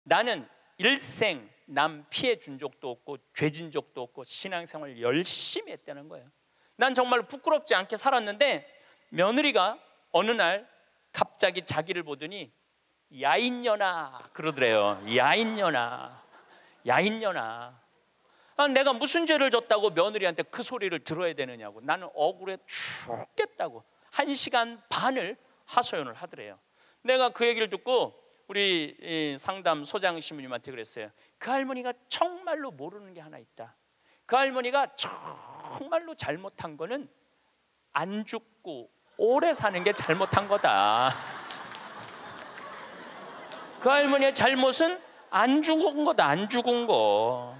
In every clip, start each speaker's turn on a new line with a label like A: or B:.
A: 나는 일생 남 피해 준 적도 없고 죄진 적도 없고 신앙생활 열심히 했다는 거예요. 난 정말 부끄럽지 않게 살았는데 며느리가 어느 날 갑자기 자기를 보더니 야인년아 그러더래요. 야인년아, 야인년아. 내가 무슨 죄를 졌다고 며느리한테 그 소리를 들어야 되느냐고. 나는 억울해 죽겠다고 1시간 반을 하소연을 하더래요. 내가 그 얘기를 듣고 우리 상담 소장 신부님한테 그랬어요. 그 할머니가 정말로 모르는 게 하나 있다. 그 할머니가 정말로 잘못한 거는 안 죽고 오래 사는 게 잘못한 거다. 그 할머니의 잘못은 안 죽은 거다. 안 죽은 거.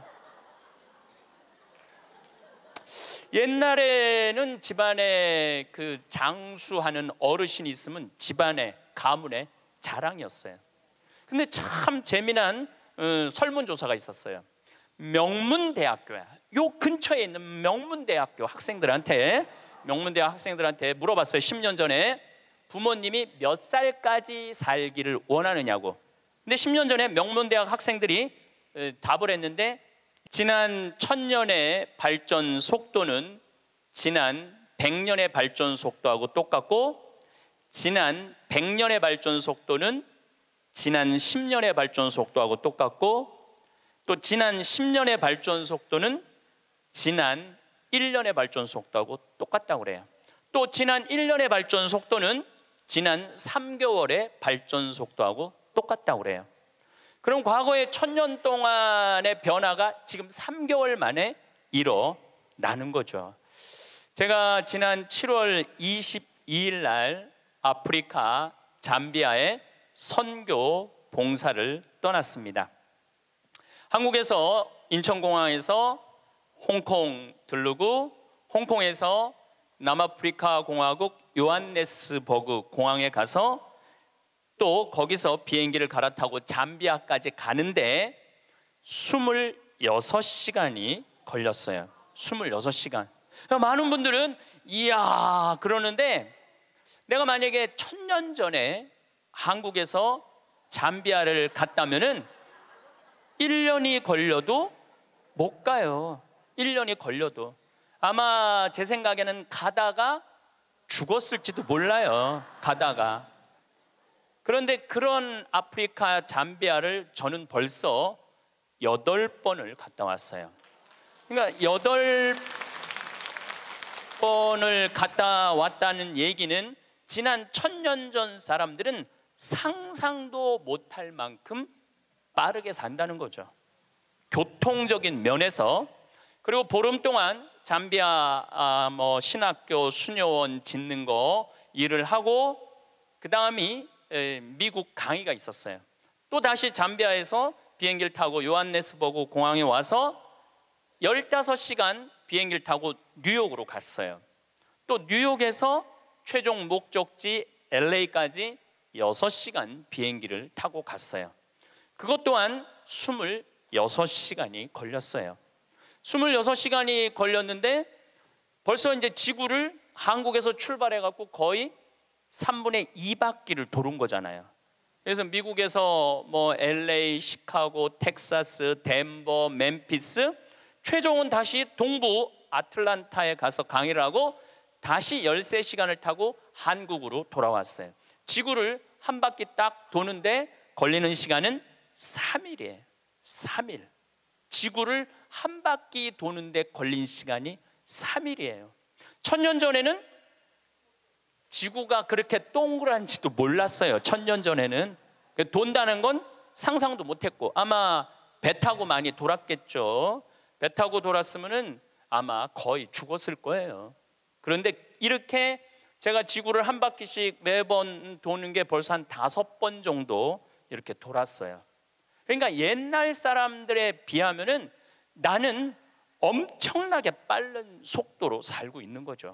A: 옛날에는 집안에 그 장수하는 어르신이 있으면 집안에 가문의 자랑이었어요. 근데 참 재미난 설문조사가 있었어요. 명문대학교야. 요 근처에 있는 명문대학교 학생들한테 물어봤어요. 10년 전에 부모님이 몇 살까지 살기를 원하느냐고. 근데 10년 전에 명문대학 학생들이 답을 했는데 지난 1000년의 발전 속도는 지난 100년의 발전 속도하고 똑같고 지난 100년의 발전 속도는 지난 10년의 발전 속도하고 똑같고 또 지난 10년의 발전 속도는 지난 1년의 발전 속도하고 똑같다고 그래요. 또 지난 1년의 발전 속도는 지난 3개월의 발전 속도하고 똑같다고 그래요. 그럼 과거의 1000년 동안의 변화가 지금 3개월 만에 일어나는 거죠. 제가 지난 7월 22일 날 아프리카 잠비아에 선교 봉사를 떠났습니다. 한국에서 인천공항에서 홍콩 들르고 홍콩에서 남아프리카 공화국 요한네스버그 공항에 가서 또 거기서 비행기를 갈아타고 잠비아까지 가는데 26시간이 걸렸어요. 26시간. 많은 분들은 이야 그러는데 내가 만약에 1000년 전에 한국에서 잠비아를 갔다면은 1년이 걸려도 못 가요. 1년이 걸려도 아마 제 생각에는 가다가 죽었을지도 몰라요. 가다가. 그런데 그런 아프리카 잠비아를 저는 벌써 8번을 갔다 왔어요. 그러니까 8번을 갔다 왔다는 얘기는 지난 1000년 전 사람들은 상상도 못할 만큼 빠르게 산다는 거죠. 교통적인 면에서. 그리고 보름 동안 잠비아 신학교 수녀원 짓는 거 일을 하고 그 다음이 미국 강의가 있었어요. 또 다시 잠비아에서 비행기를 타고 요한네스버그 공항에 와서 15시간 비행기를 타고 뉴욕으로 갔어요. 또 뉴욕에서 최종 목적지 LA까지 6시간 비행기를 타고 갔어요. 그것 또한 26시간이 걸렸어요. 26시간이 걸렸는데 벌써 이제 지구를 한국에서 출발해 갖고 거의 3분의 2바퀴를 도는 거잖아요. 그래서 미국에서 뭐 LA, 시카고, 텍사스, 덴버, 멤피스, 최종은 다시 동부 아틀란타에 가서 강의를 하고 다시 13시간을 타고 한국으로 돌아왔어요. 지구를 한 바퀴 딱 도는데 걸리는 시간은 3일이에요. 3일. 지구를 한 바퀴 도는데 걸린 시간이 3일이에요. 1000년 전에는 지구가 그렇게 동그란지도 몰랐어요. 1000년 전에는 돈다는 건 상상도 못했고 아마 배 타고 많이 돌았겠죠. 배 타고 돌았으면은 아마 거의 죽었을 거예요. 그런데 이렇게 제가 지구를 한 바퀴씩 매번 도는 게 벌써 한 5번 정도 이렇게 돌았어요. 그러니까 옛날 사람들에 비하면은 나는 엄청나게 빠른 속도로 살고 있는 거죠.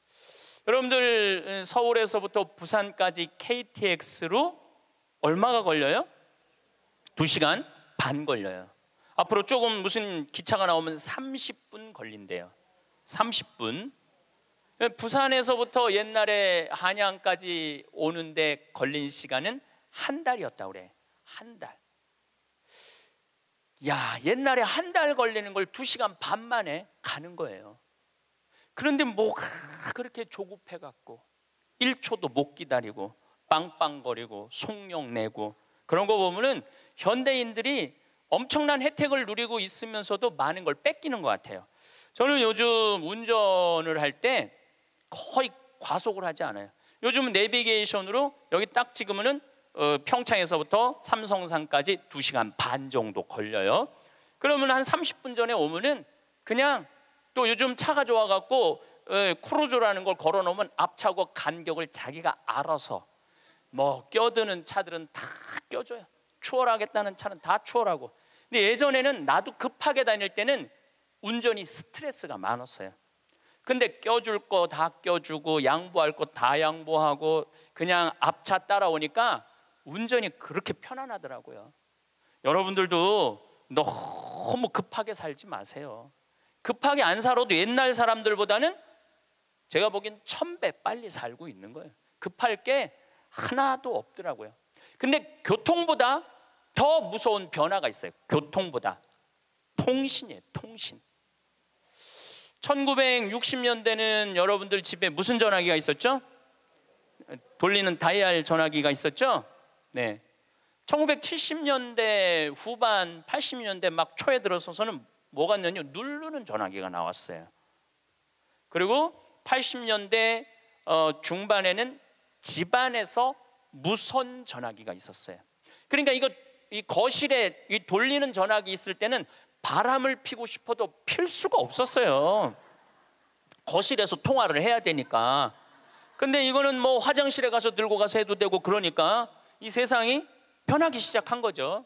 A: 여러분들 서울에서부터 부산까지 KTX로 얼마가 걸려요? 2시간 반 걸려요. 앞으로 조금 무슨 기차가 나오면 30분 걸린대요. 30분. 부산에서부터 옛날에 한양까지 오는데 걸린 시간은 한 달이었다고 그래. 한 달. 야, 옛날에 한 달 걸리는 걸 2시간 반 만에 가는 거예요. 그런데 뭐가 그렇게 조급해갖고 1초도 못 기다리고 빵빵거리고 속력 내고 그런 거 보면은 현대인들이 엄청난 혜택을 누리고 있으면서도 많은 걸 뺏기는 것 같아요. 저는 요즘 운전을 할 때 거의 과속을 하지 않아요. 요즘은 내비게이션으로 여기 딱 찍으면은 평창에서부터 삼성산까지 2시간 반 정도 걸려요. 그러면 한 30분 전에 오면은 그냥 또 요즘 차가 좋아갖고 크루즈라는 걸 걸어놓으면 앞차하고 간격을 자기가 알아서 뭐 껴드는 차들은 다 껴줘요. 추월하겠다는 차는 다 추월하고. 근데 예전에는 나도 급하게 다닐 때는 운전이 스트레스가 많았어요. 근데 껴줄 거 다 껴주고 양보할 거 다 양보하고 그냥 앞차 따라오니까 운전이 그렇게 편안하더라고요. 여러분들도 너무 급하게 살지 마세요. 급하게 안 살아도 옛날 사람들보다는 제가 보기엔 1000배 빨리 살고 있는 거예요. 급할 게 하나도 없더라고요. 근데 교통보다 더 무서운 변화가 있어요. 교통보다 통신이에요. 통신. 1960년대는 여러분들 집에 무슨 전화기가 있었죠? 돌리는 다이얼 전화기가 있었죠? 네. 1970년대 후반 80년대 막 초에 들어서서는 뭐가 있냐면 누르는 전화기가 나왔어요. 그리고 80년대 중반에는 집안에서 무선 전화기가 있었어요. 그러니까 이 거실에 이 돌리는 전화기 있을 때는 바람을 피고 싶어도 필 수가 없었어요. 거실에서 통화를 해야 되니까. 근데 이거는 뭐 화장실에 가서 들고 가서 해도 되고 그러니까 이 세상이 변하기 시작한 거죠.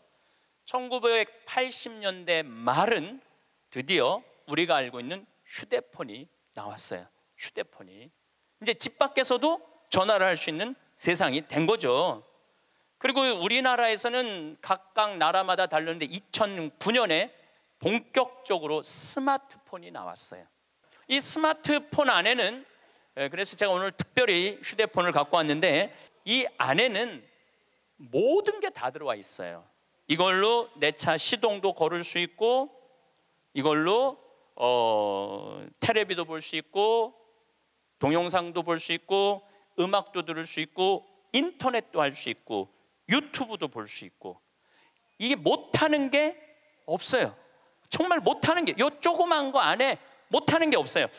A: 1980년대 말은 드디어 우리가 알고 있는 휴대폰이 나왔어요. 휴대폰이 이제 집 밖에서도 전화를 할 수 있는 세상이 된 거죠. 그리고 우리나라에서는 각각 나라마다 다르는데 2009년에 본격적으로 스마트폰이 나왔어요. 이 스마트폰 안에는 그래서 제가 오늘 특별히 휴대폰을 갖고 왔는데 이 안에는 모든 게 다 들어와 있어요. 이걸로 내 차 시동도 걸을 수 있고 이걸로 텔레비도 볼 수 있고 동영상도 볼 수 있고 음악도 들을 수 있고 인터넷도 할 수 있고 유튜브도 볼 수 있고 이게 못하는 게 없어요. 정말 못하는 게 요 조그만 거 안에 못하는 게 없어요.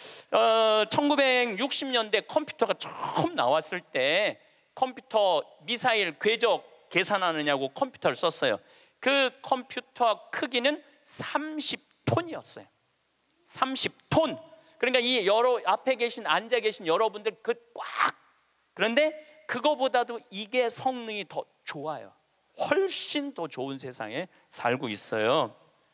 A: 1960년대 컴퓨터가 처음 나왔을 때 컴퓨터 미사일 궤적 계산하느냐고 컴퓨터를 썼어요. 그 컴퓨터 크기는 30톤이었어요. 30톤. 그러니까 이 여러 앞에 앉아 계신 여러분들 그 꽉. 그런데 그거보다도 이게 성능이 더 좋아요. 훨씬 더 좋은 세상에 살고 있어요.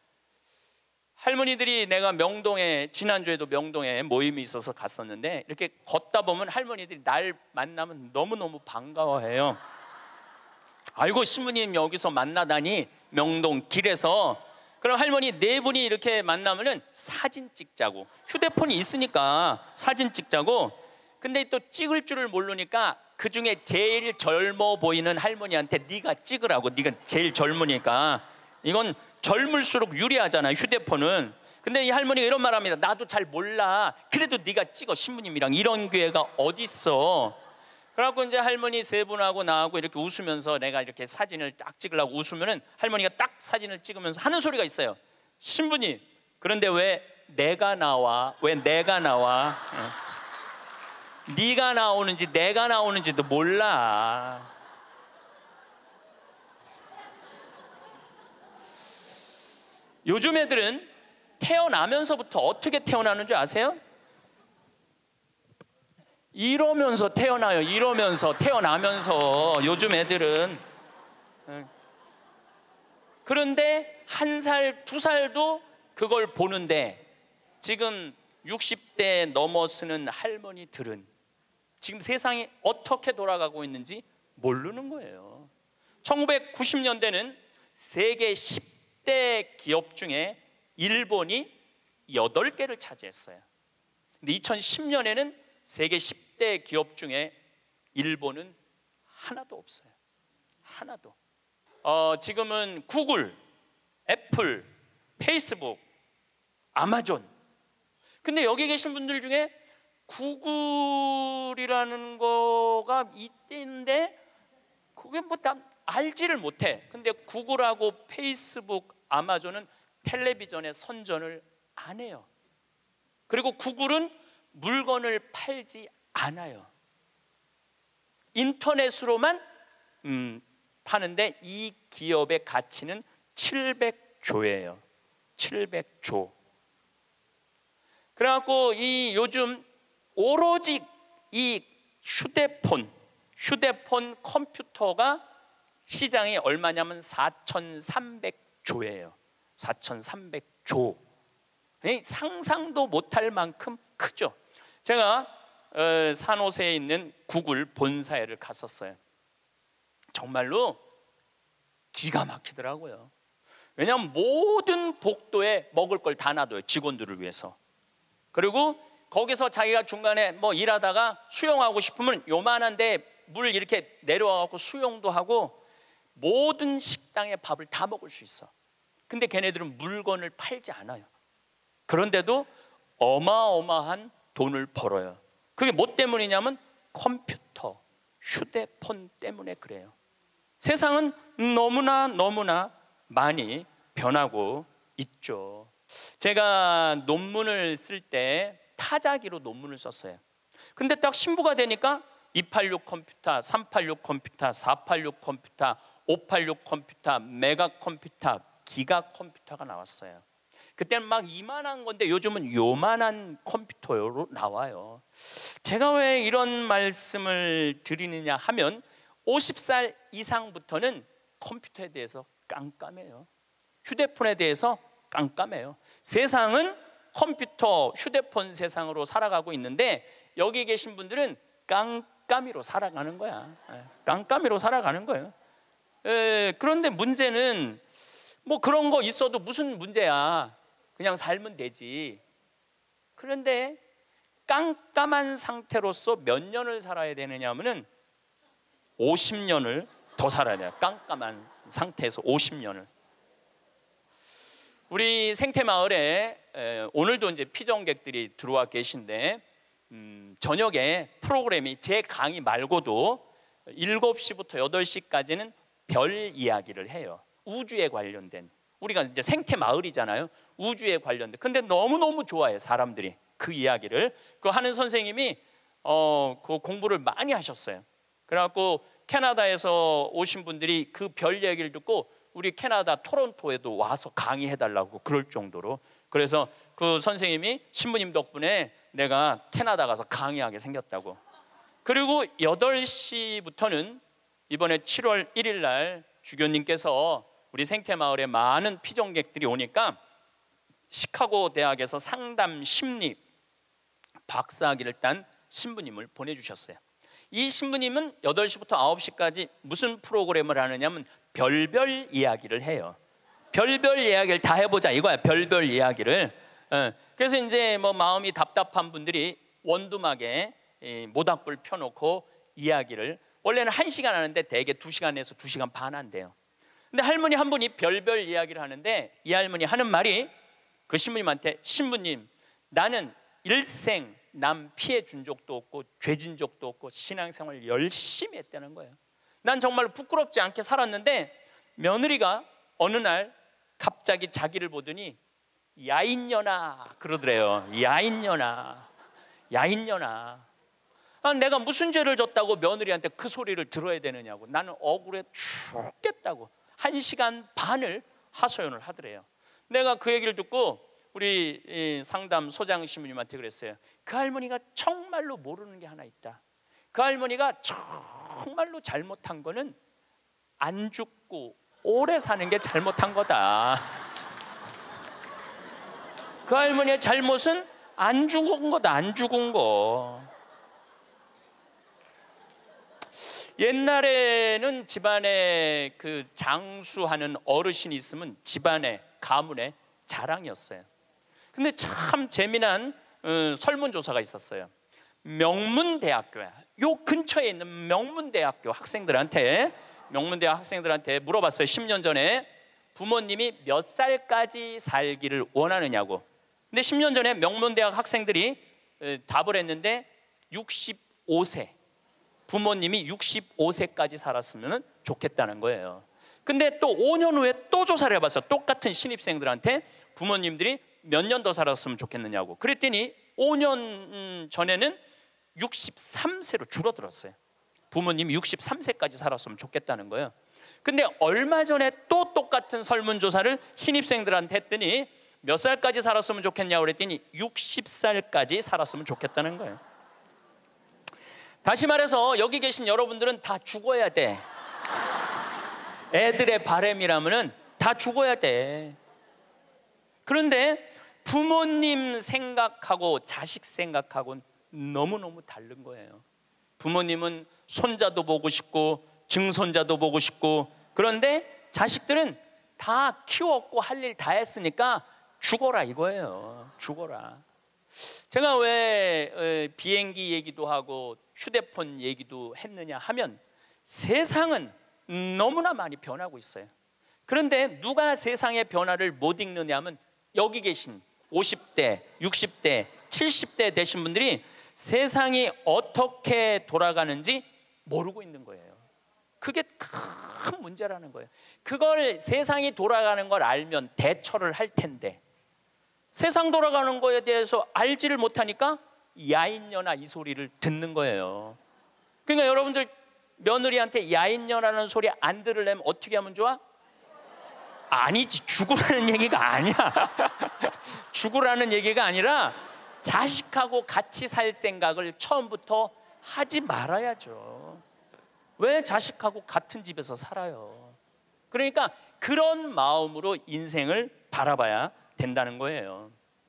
A: 할머니들이 내가 명동에 지난주에도 명동에 모임이 있어서 갔었는데 이렇게 걷다 보면 할머니들이 날 만나면 너무너무 반가워해요. 아이고 신부님 여기서 만나다니 명동 길에서. 그럼 할머니 4분이 이렇게 만나면은 사진 찍자고 휴대폰이 있으니까 사진 찍자고. 근데 또 찍을 줄을 모르니까 그 중에 제일 젊어 보이는 할머니한테 네가 찍으라고. 네가 제일 젊으니까. 이건 젊을수록 유리하잖아요 휴대폰은. 근데 이 할머니가 이런 말 합니다. 나도 잘 몰라. 그래도 네가 찍어 신부님이랑. 이런 기회가 어딨어. 그래갖고 이제 할머니 3분하고 나하고 이렇게 웃으면서 내가 이렇게 사진을 딱 찍으려고 웃으면은 할머니가 딱 사진을 찍으면서 하는 소리가 있어요. 신부님 그런데 왜 내가 나와? 왜 내가 나와? 네가 나오는지 내가 나오는지도 몰라. 요즘 애들은 태어나면서부터 어떻게 태어나는 줄 아세요? 이러면서 태어나요. 이러면서 태어나면서 요즘 애들은. 그런데 1살, 2살도 그걸 보는데 지금 60대 넘어서는 할머니들은 지금 세상이 어떻게 돌아가고 있는지 모르는 거예요. 1990년대는 세계 10대 기업 중에 일본이 8개를 차지했어요. 근데 2010년에는 세계 10대 기업 중에 일본은 하나도 없어요. 하나도. 지금은 구글, 애플, 페이스북, 아마존. 근데 여기 계신 분들 중에 구글이라는 거가 있는데 그게 뭐 다 알지를 못해. 근데 구글하고 페이스북, 아마존은 텔레비전에 선전을 안 해요. 그리고 구글은 물건을 팔지 않아요. 인터넷으로만 파는데 이 기업의 가치는 700조예요. 700조. 그래갖고 이 요즘 오로지 이 휴대폰 컴퓨터가 시장이 얼마냐면 4,300조예요. 4,300조. 상상도 못할 만큼 크죠. 제가 산호세에 있는 구글 본사에를 갔었어요. 정말로 기가 막히더라고요. 왜냐하면 모든 복도에 먹을 걸 다 놔둬요. 직원들을 위해서. 그리고 거기서 자기가 중간에 뭐 일하다가 수영하고 싶으면 요만한데 물 이렇게 내려와갖고 수영도 하고 모든 식당의 밥을 다 먹을 수 있어. 근데 걔네들은 물건을 팔지 않아요. 그런데도 어마어마한 돈을 벌어요. 그게 뭐 때문이냐면 컴퓨터, 휴대폰 때문에 그래요. 세상은 너무나 많이 변하고 있죠. 제가 논문을 쓸 때 타자기로 논문을 썼어요. 근데 딱 신부가 되니까 286 컴퓨터, 386 컴퓨터, 486 컴퓨터, 586 컴퓨터, 메가 컴퓨터, 기가 컴퓨터가 나왔어요. 그때는 막 이만한 건데 요즘은 요만한 컴퓨터로 나와요. 제가 왜 이런 말씀을 드리느냐 하면 50살 이상부터는 컴퓨터에 대해서 깜깜해요. 휴대폰에 대해서 깜깜해요. 세상은 컴퓨터, 휴대폰 세상으로 살아가고 있는데 여기 계신 분들은 깜깜이로 살아가는 거야. 깜깜이로 살아가는 거예요. 그런데 문제는 뭐 그런 거 있어도 무슨 문제야. 그냥 살면 되지. 그런데 깜깜한 상태로서 몇 년을 살아야 되느냐 하면은 50년을 더 살아야 돼요. 깜깜한 상태에서 50년을. 우리 생태마을에 오늘도 이제 피정객들이 들어와 계신데 저녁에 프로그램이 제 강의 말고도 7시부터 8시까지는 별 이야기를 해요. 우주에 관련된. 우리가 이제 생태마을이잖아요. 우주에 관련된. 근데 너무너무 좋아해 사람들이 그 이야기를. 그 하는 선생님이 그 공부를 많이 하셨어요. 그래갖고 캐나다에서 오신 분들이 그 별 얘기를 듣고 우리 캐나다 토론토에도 와서 강의해달라고 그럴 정도로. 그래서 그 선생님이 신부님 덕분에 내가 캐나다 가서 강의하게 생겼다고. 그리고 8시부터는 이번에 7월 1일 날 주교님께서 우리 생태마을에 많은 피정객들이 오니까 시카고 대학에서 상담 심리 박사학위를 딴 신부님을 보내주셨어요. 이 신부님은 8시부터 9시까지 무슨 프로그램을 하느냐면 별별 이야기를 해요. 별별 이야기를 다 해보자 이거야. 별별 이야기를. 그래서 이제 뭐 마음이 답답한 분들이 원두막에 모닥불 펴놓고 이야기를 원래는 1시간 하는데 대개 2시간에서 2시간 반 한대요. 근데 할머니 한 분이 별별 이야기를 하는데 이 할머니 하는 말이 그 신부님한테 신부님 나는 일생 남 피해 준 적도 없고 죄진 적도 없고 신앙생활 열심히 했다는 거예요. 난 정말 부끄럽지 않게 살았는데 며느리가 어느 날 갑자기 자기를 보더니 야인년아 그러더래요. 야인년아 내가 무슨 죄를 졌다고 며느리한테 그 소리를 들어야 되느냐고. 나는 억울해 죽겠다고 1시간 반을 하소연을 하더래요. 내가 그 얘기를 듣고 우리 상담 소장 신부님한테 그랬어요. 그 할머니가 정말로 모르는 게 하나 있다. 그 할머니가 정말로 잘못한 거는 안 죽고 오래 사는 게 잘못한 거다. 그 할머니의 잘못은 안 죽은 거다. 안 죽은 거. 옛날에는 집안에 그 장수하는 어르신이 있으면 집안에 가문의 자랑이었어요. 근데 참 재미난 설문조사가 있었어요. 명문대학교야. 요 근처에 있는 명문대학교 학생들한테 물어봤어요. 10년 전에 부모님이 몇 살까지 살기를 원하느냐고. 근데 10년 전에 명문대학 학생들이 답을 했는데 65세, 부모님이 65세까지 살았으면 좋겠다는 거예요. 근데 또 5년 후에 또 조사를 해봤어. 똑같은 신입생들한테 부모님들이 몇 년 더 살았으면 좋겠느냐고. 그랬더니 5년 전에는 63세로 줄어들었어요. 부모님이 63세까지 살았으면 좋겠다는 거예요. 근데 얼마 전에 또 똑같은 설문조사를 신입생들한테 했더니 몇 살까지 살았으면 좋겠냐고 그랬더니 60살까지 살았으면 좋겠다는 거예요. 다시 말해서 여기 계신 여러분들은 다 죽어야 돼. 애들의 바람이라면은 다 죽어야 돼. 그런데 부모님 생각하고 자식 생각하고는 너무너무 다른 거예요. 부모님은 손자도 보고 싶고 증손자도 보고 싶고, 그런데 자식들은 다 키웠고 할 일 다 했으니까 죽어라 이거예요. 죽어라. 제가 왜 비행기 얘기도 하고 휴대폰 얘기도 했느냐 하면 세상은 너무나 많이 변하고 있어요. 그런데 누가 세상의 변화를 못 읽느냐 하면 여기 계신 50대, 60대, 70대 되신 분들이 세상이 어떻게 돌아가는지 모르고 있는 거예요. 그게 큰 문제라는 거예요. 그걸 세상이 돌아가는 걸 알면 대처를 할 텐데 세상 돌아가는 거에 대해서 알지를 못하니까 야인녀나 이 소리를 듣는 거예요. 그러니까 여러분들 며느리한테 야인녀라는 소리 안 들으려면 어떻게 하면 좋아? 아니지, 죽으라는 얘기가 아니야. 죽으라는 얘기가 아니라 자식하고 같이 살 생각을 처음부터 하지 말아야죠. 왜 자식하고 같은 집에서 살아요? 그러니까 그런 마음으로 인생을 바라봐야 된다는 거예요.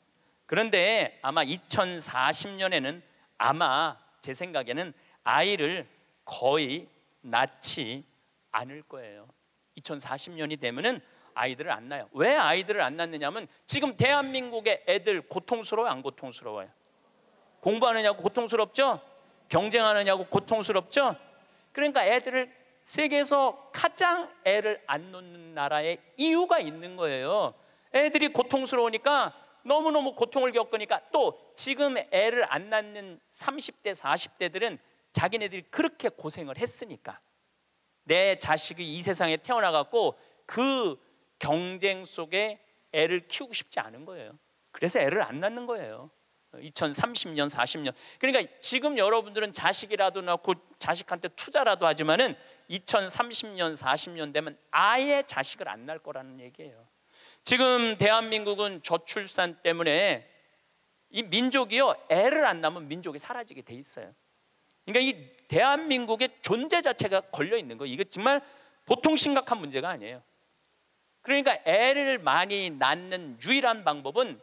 A: 그런데 아마 2040년에는 아마 제 생각에는 아이를 거의 낳지 않을 거예요. 2040년이 되면은 아이들을 안 낳아요. 왜 아이들을 안 낳느냐면 지금 대한민국의 애들 고통스러워요, 안 고통스러워요? 공부하느냐고 고통스럽죠? 경쟁하느냐고 고통스럽죠? 그러니까 애들을 세계에서 가장 애를 안 놓는 나라에 이유가 있는 거예요. 애들이 고통스러우니까 너무너무 고통을 겪으니까 또 지금 애를 안 낳는 30대, 40대들은 자기네들이 그렇게 고생을 했으니까 내 자식이 이 세상에 태어나갖고 그 경쟁 속에 애를 키우고 싶지 않은 거예요. 그래서 애를 안 낳는 거예요. 2030년, 40년. 그러니까 지금 여러분들은 자식이라도 낳고 자식한테 투자라도 하지만은 2030년, 40년 되면 아예 자식을 안 낳을 거라는 얘기예요. 지금 대한민국은 저출산 때문에 이 민족이요, 애를 안 낳으면 민족이 사라지게 돼 있어요. 그러니까 이 대한민국의 존재 자체가 걸려 있는 거예요. 이게 정말 보통 심각한 문제가 아니에요. 그러니까 애를 많이 낳는 유일한 방법은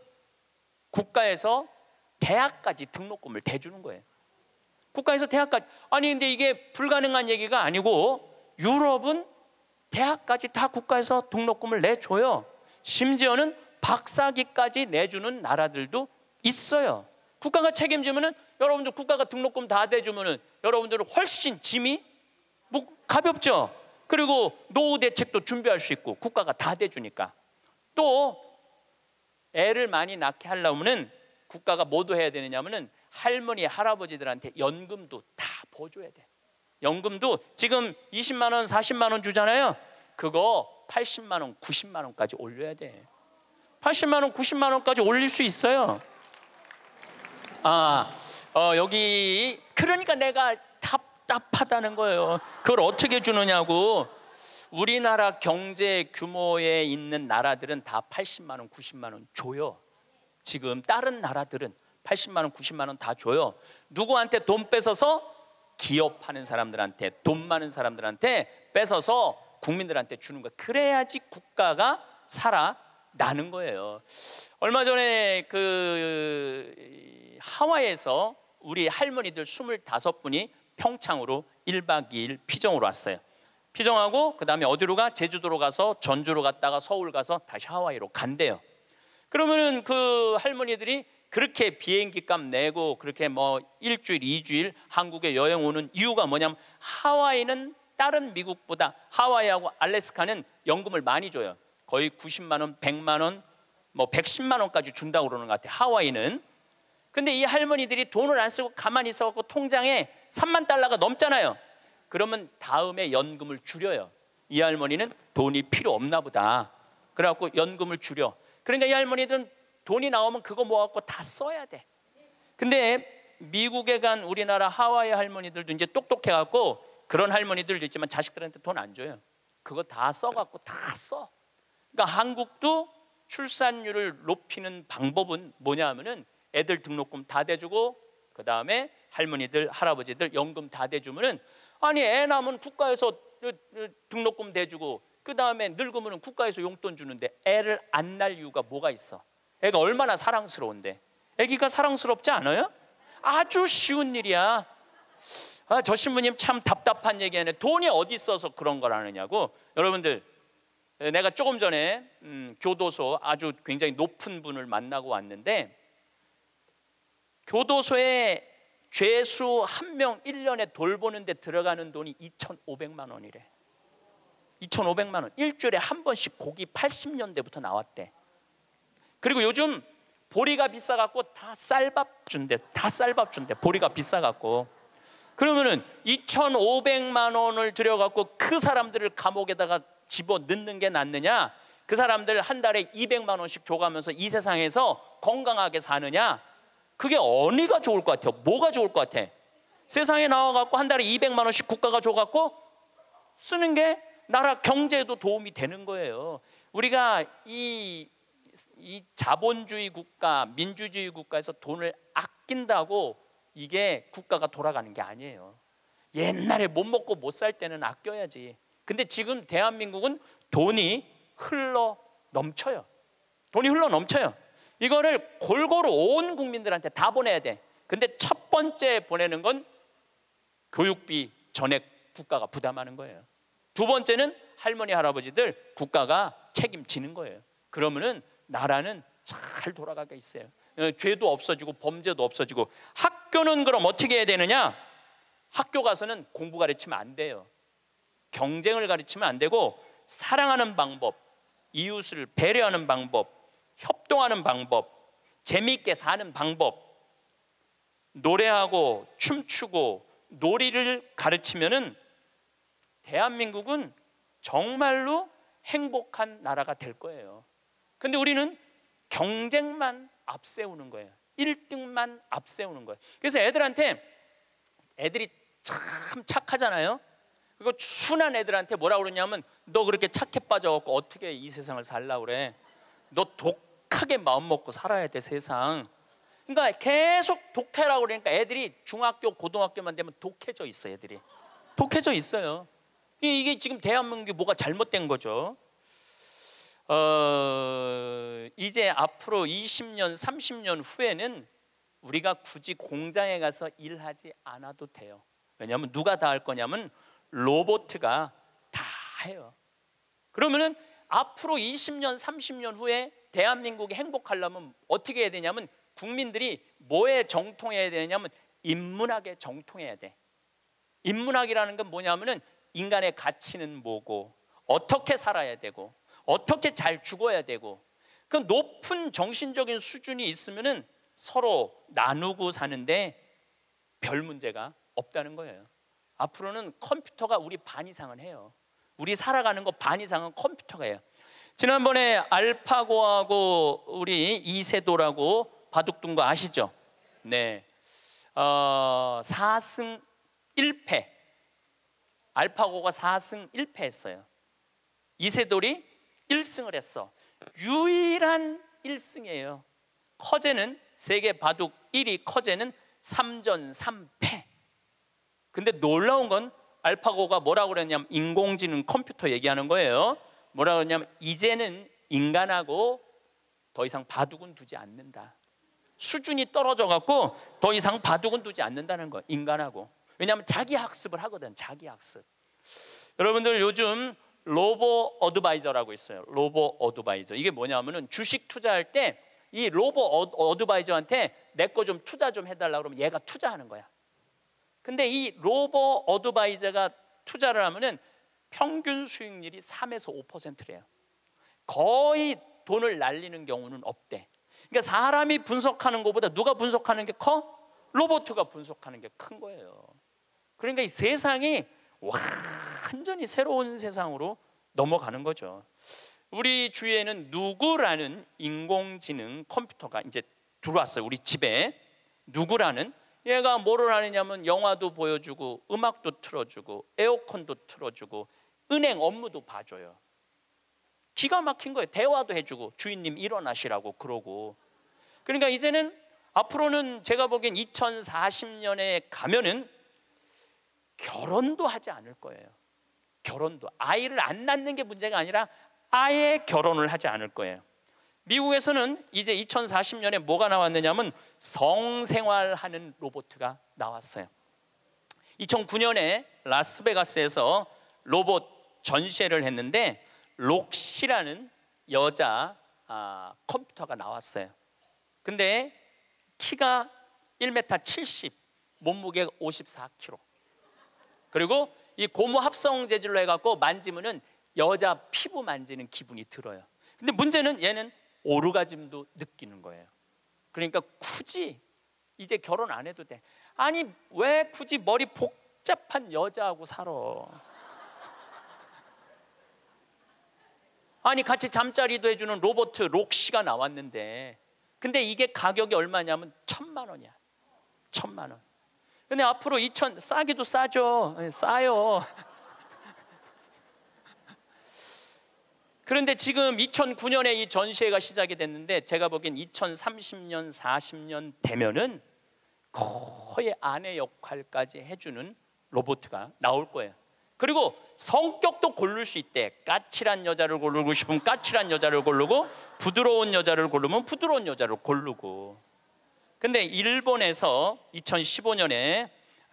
A: 국가에서 대학까지 등록금을 대주는 거예요. 국가에서 대학까지. 아니 근데 이게 불가능한 얘기가 아니고 유럽은 대학까지 다 국가에서 등록금을 내줘요. 심지어는 박사기까지 내주는 나라들도 있어요. 국가가 책임지면은 여러분들 국가가 등록금 다 대주면은 여러분들은 훨씬 짐이 가볍죠. 그리고 노후 대책도 준비할 수 있고 국가가 다 대주니까. 또 애를 많이 낳게 하려면은 국가가 뭐도 해야 되느냐면은 할머니 할아버지들한테 연금도 다 보줘야 돼. 연금도 지금 20만 원 40만 원 주잖아요. 그거 80만 원 90만 원까지 올려야 돼. 80만 원 90만 원까지 올릴 수 있어요. 여기 그러니까 내가 답답하다는 거예요. 그걸 어떻게 주느냐고. 우리나라 경제 규모에 있는 나라들은 다 80만 원 90만 원 줘요. 지금 다른 나라들은 80만 원 90만 원 다 줘요. 누구한테 돈 뺏어서? 기업하는 사람들한테, 돈 많은 사람들한테 뺏어서 국민들한테 주는 거예요. 그래야지 국가가 살아나는 거예요. 얼마 전에 그 하와이에서 우리 할머니들 25분이 평창으로 1박 2일 피정으로 왔어요. 피정하고 그 다음에 어디로 가? 제주도로 가서 전주로 갔다가 서울 가서 다시 하와이로 간대요. 그러면은 그 할머니들이 그렇게 비행기 값 내고 그렇게 뭐 일주일, 2주일 한국에 여행 오는 이유가 뭐냐면 하와이는 다른 미국보다 하와이하고 알래스카는 연금을 많이 줘요. 거의 90만 원, 100만 원, 뭐 110만 원까지 준다고 그러는 것 같아요, 하와이는. 근데 이 할머니들이 돈을 안 쓰고 가만히 있어갖고 통장에 3만 달러가 넘잖아요. 그러면 다음에 연금을 줄여요. 이 할머니는 돈이 필요 없나 보다. 그래갖고 연금을 줄여. 그러니까 이 할머니들은 돈이 나오면 그거 모아갖고 다 써야 돼. 근데 미국에 간 우리나라 하와이 할머니들도 이제 똑똑해갖고, 그런 할머니들도 있지만 자식들한테 돈 안 줘요. 그거 다 써갖고 다 써. 그러니까 한국도 출산율을 높이는 방법은 뭐냐 하면은 애들 등록금 다 대주고, 그 다음에 할머니들 할아버지들 연금 다 대주면은, 아니 애 낳으면 국가에서 등록금 대주고 그 다음에 늙으면 국가에서 용돈 주는데 애를 안 낳을 이유가 뭐가 있어? 애가 얼마나 사랑스러운데. 애기가 사랑스럽지 않아요? 아주 쉬운 일이야. 저 신부님 참 답답한 얘기하네. 돈이 어디 있어서 그런 걸 하느냐고. 여러분들, 내가 조금 전에 교도소 아주 굉장히 높은 분을 만나고 왔는데, 교도소에 죄수 한 명 1년에 돌보는 데 들어가는 돈이 2,500만 원이래. 2,500만 원. 일주일에 한 번씩 고기 80년대부터 나왔대. 그리고 요즘 보리가 비싸갖고 다 쌀밥 준대. 다 쌀밥 준대. 보리가 비싸갖고. 그러면은 2,500만 원을 들여갖고 그 사람들을 감옥에다가 집어 넣는 게 낫느냐, 그 사람들 한 달에 200만 원씩 줘가면서 이 세상에서 건강하게 사느냐, 그게 어디가 좋을 것 같아요? 뭐가 좋을 것 같아? 세상에 나와갖고 한 달에 200만 원씩 국가가 줘갖고 쓰는 게 나라 경제에도 도움이 되는 거예요. 우리가 이 자본주의 국가, 민주주의 국가에서 돈을 아낀다고 이게 국가가 돌아가는 게 아니에요. 옛날에 못 먹고 못 살 때는 아껴야지. 근데 지금 대한민국은 돈이 흘러 넘쳐요. 돈이 흘러 넘쳐요. 이거를 골고루 온 국민들한테 다 보내야 돼. 근데 첫 번째 보내는 건 교육비 전액 국가가 부담하는 거예요. 두 번째는 할머니 할아버지들 국가가 책임지는 거예요. 그러면은 나라는 잘 돌아가게 있어요. 죄도 없어지고 범죄도 없어지고. 학교는 그럼 어떻게 해야 되느냐? 학교 가서는 공부 가르치면 안 돼요. 경쟁을 가르치면 안 되고, 사랑하는 방법, 이웃을 배려하는 방법, 협동하는 방법, 재미있게 사는 방법, 노래하고 춤추고 놀이를 가르치면은 대한민국은 정말로 행복한 나라가 될 거예요. 근데 우리는 경쟁만 앞세우는 거예요. 1등만 앞세우는 거예요. 그래서 애들이 참 착하잖아요. 그리고 순한 애들한테 뭐라 그러냐면, 너 그렇게 착해 빠져갖고 어떻게 이 세상을 살라고 그래? 너 독하게 마음 먹고 살아야 돼, 세상. 그러니까 계속 독해라고 그러니까 애들이 중학교 고등학교만 되면 독해져 있어. 애들이 독해져 있어요. 이게 지금 대한민국이 뭐가 잘못된 거죠. 이제 앞으로 20년 30년 후에는 우리가 굳이 공장에 가서 일하지 않아도 돼요. 왜냐하면 누가 다 할 거냐면 로봇가 다 해요. 그러면은 앞으로 20년 30년 후에 대한민국이 행복하려면 어떻게 해야 되냐면, 국민들이 뭐에 정통해야 되냐면 인문학에 정통해야 돼. 인문학이라는 건 뭐냐면은 인간의 가치는 뭐고, 어떻게 살아야 되고, 어떻게 잘 죽어야 되고, 그 높은 정신적인 수준이 있으면은 서로 나누고 사는데 별 문제가 없다는 거예요. 앞으로는 컴퓨터가 우리 반 이상은 해요. 우리 살아가는 거 반 이상은 컴퓨터가 해요. 지난번에 알파고하고 우리 이세돌하고 바둑둔 거 아시죠? 네. 4승 1패. 알파고가 4승 1패 했어요. 이세돌이 1승을 했어. 유일한 1승이에요. 커제는 세계 바둑 1위 커제는 3전 3패. 근데 놀라운 건 알파고가 뭐라고 그랬냐면, 인공지능 컴퓨터 얘기하는 거예요. 뭐라고 그랬냐면, 이제는 인간하고 더 이상 바둑은 두지 않는다. 수준이 떨어져 갖고 더 이상 바둑은 두지 않는다는 거예요, 인간하고. 왜냐하면 자기 학습을 하거든. 자기 학습. 여러분들 요즘 로보 어드바이저라고 있어요. 로보 어드바이저. 이게 뭐냐면은 주식 투자할 때 이 로보 어드바이저한테 내 거 좀 투자 좀 해달라고 그러면 얘가 투자하는 거야. 근데 이 로보 어드바이저가 투자를 하면은 평균 수익률이 3에서 5%래요. 거의 돈을 날리는 경우는 없대. 그러니까 사람이 분석하는 것보다 누가 분석하는 게 커? 로봇가 분석하는 게 큰 거예요. 그러니까 이 세상이 완전히 새로운 세상으로 넘어가는 거죠. 우리 주위에는 누구라는 인공지능 컴퓨터가 이제 들어왔어요. 우리 집에. 누구라는, 얘가 뭐를 하느냐면 영화도 보여주고 음악도 틀어주고 에어컨도 틀어주고 은행 업무도 봐줘요. 기가 막힌 거예요. 대화도 해주고 주인님 일어나시라고 그러고. 그러니까 이제는 앞으로는 제가 보기엔 2040년에 가면은 결혼도 하지 않을 거예요. 결혼도, 아이를 안 낳는 게 문제가 아니라 아예 결혼을 하지 않을 거예요. 미국에서는 이제 2040년에 뭐가 나왔느냐면 성생활하는 로봇가 나왔어요. 2009년에 라스베가스에서 로봇 전시회를 했는데 록시라는 여자 컴퓨터가 나왔어요. 근데 키가 1m 70, 몸무게가 54kg. 그리고 이 고무 합성 재질로 해갖고 만지면은 여자 피부 만지는 기분이 들어요. 근데 문제는 얘는 오르가즘도 느끼는 거예요. 그러니까 굳이 이제 결혼 안 해도 돼. 아니 왜 굳이 머리 복잡한 여자하고 살아? 아니 같이 잠자리도 해주는 로봇 록시가 나왔는데, 근데 이게 가격이 얼마냐면 1,000만 원이야. 1,000만 원. 근데 앞으로 싸기도 싸죠. 싸요. 그런데 지금 2009년에 이 전시회가 시작이 됐는데 제가 보기엔 2030년, 40년 되면은 거의 아내 역할까지 해주는 로봇가 나올 거예요. 그리고 성격도 고를 수 있대. 까칠한 여자를 고르고 싶으면 까칠한 여자를 고르고, 부드러운 여자를 고르면 부드러운 여자를 고르고. 근데 일본에서 2015년에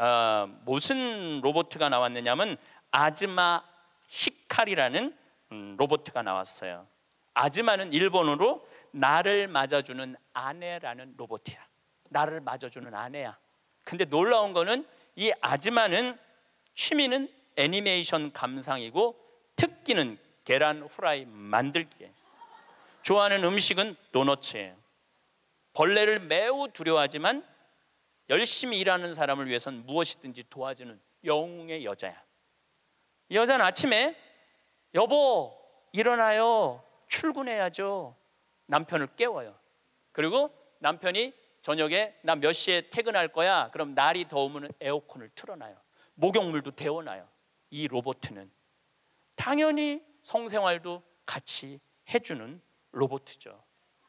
A: 무슨 로봇가 나왔느냐면 아즈마 히카리라는 로봇가 나왔어요. 아즈마는 일본어로 나를 맞아주는 아내라는 로봇이야. 나를 맞아주는 아내야. 근데 놀라운 거는 이 아즈마는 취미는 애니메이션 감상이고 특기는 계란 후라이 만들기예요. 좋아하는 음식은 도너츠예요. 벌레를 매우 두려워하지만 열심히 일하는 사람을 위해서는 무엇이든지 도와주는 영웅의 여자야. 이 여자는 아침에 여보 일어나요, 출근해야죠, 남편을 깨워요. 그리고 남편이 저녁에 나 몇 시에 퇴근할 거야. 그럼 날이 더우면 에어컨을 틀어놔요. 목욕물도 데워놔요. 이 로봇은 당연히 성생활도 같이 해주는 로봇이죠.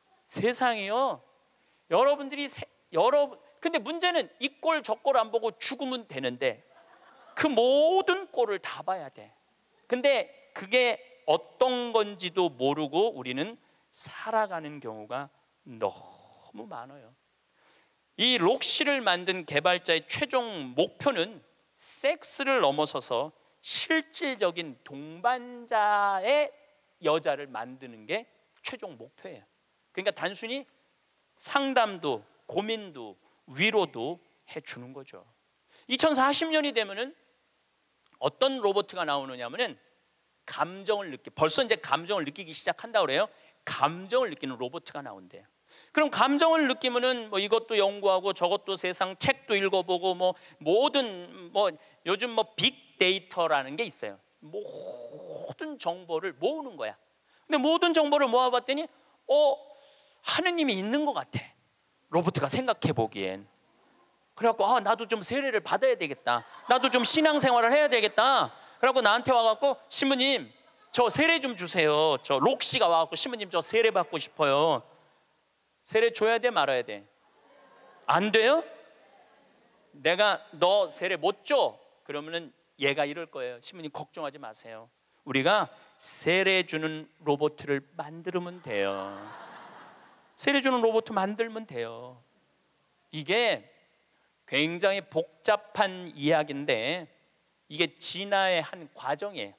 A: 세상이요, 여러분들이 근데 문제는 이 꼴 저 꼴 안 보고 죽으면 되는데 그 모든 꼴을 다 봐야 돼. 근데 그게 어떤 건지도 모르고 우리는 살아가는 경우가 너무 많아요. 이 록시를 만든 개발자의 최종 목표는 섹스를 넘어서서 실질적인 동반자의 여자를 만드는 게 최종 목표예요. 그러니까 단순히 상담도 고민도 위로도 해주는 거죠. 2040년이 되면은 어떤 로봇가 나오느냐면은 감정을 벌써 이제 감정을 느끼기 시작한다고 그래요. 감정을 느끼는 로봇가 나온대요. 그럼 감정을 느끼면은 뭐 이것도 연구하고 저것도 세상 책도 읽어보고 뭐 모든 요즘 빅데이터라는 게 있어요. 모든 정보를 모으는 거야. 근데 모든 정보를 모아봤더니 하느님이 있는 것 같아. 로봇가 생각해 보기엔. 그래갖고 나도 좀 세례를 받아야 되겠다. 나도 좀 신앙생활을 해야 되겠다. 그래갖고 나한테 와갖고 신부님 저 세례 좀 주세요. 저 록시가 와갖고 신부님 저 세례 받고 싶어요. 세례 줘야 돼 말아야 돼? 안 돼요? 내가 너 세례 못 줘? 그러면은 얘가 이럴 거예요. 신부님 걱정하지 마세요. 우리가 세례 주는 로봇을 만들면 돼요. 세례 주는 로봇 만들면 돼요. 이게 굉장히 복잡한 이야기인데 이게 진화의 한 과정이에요.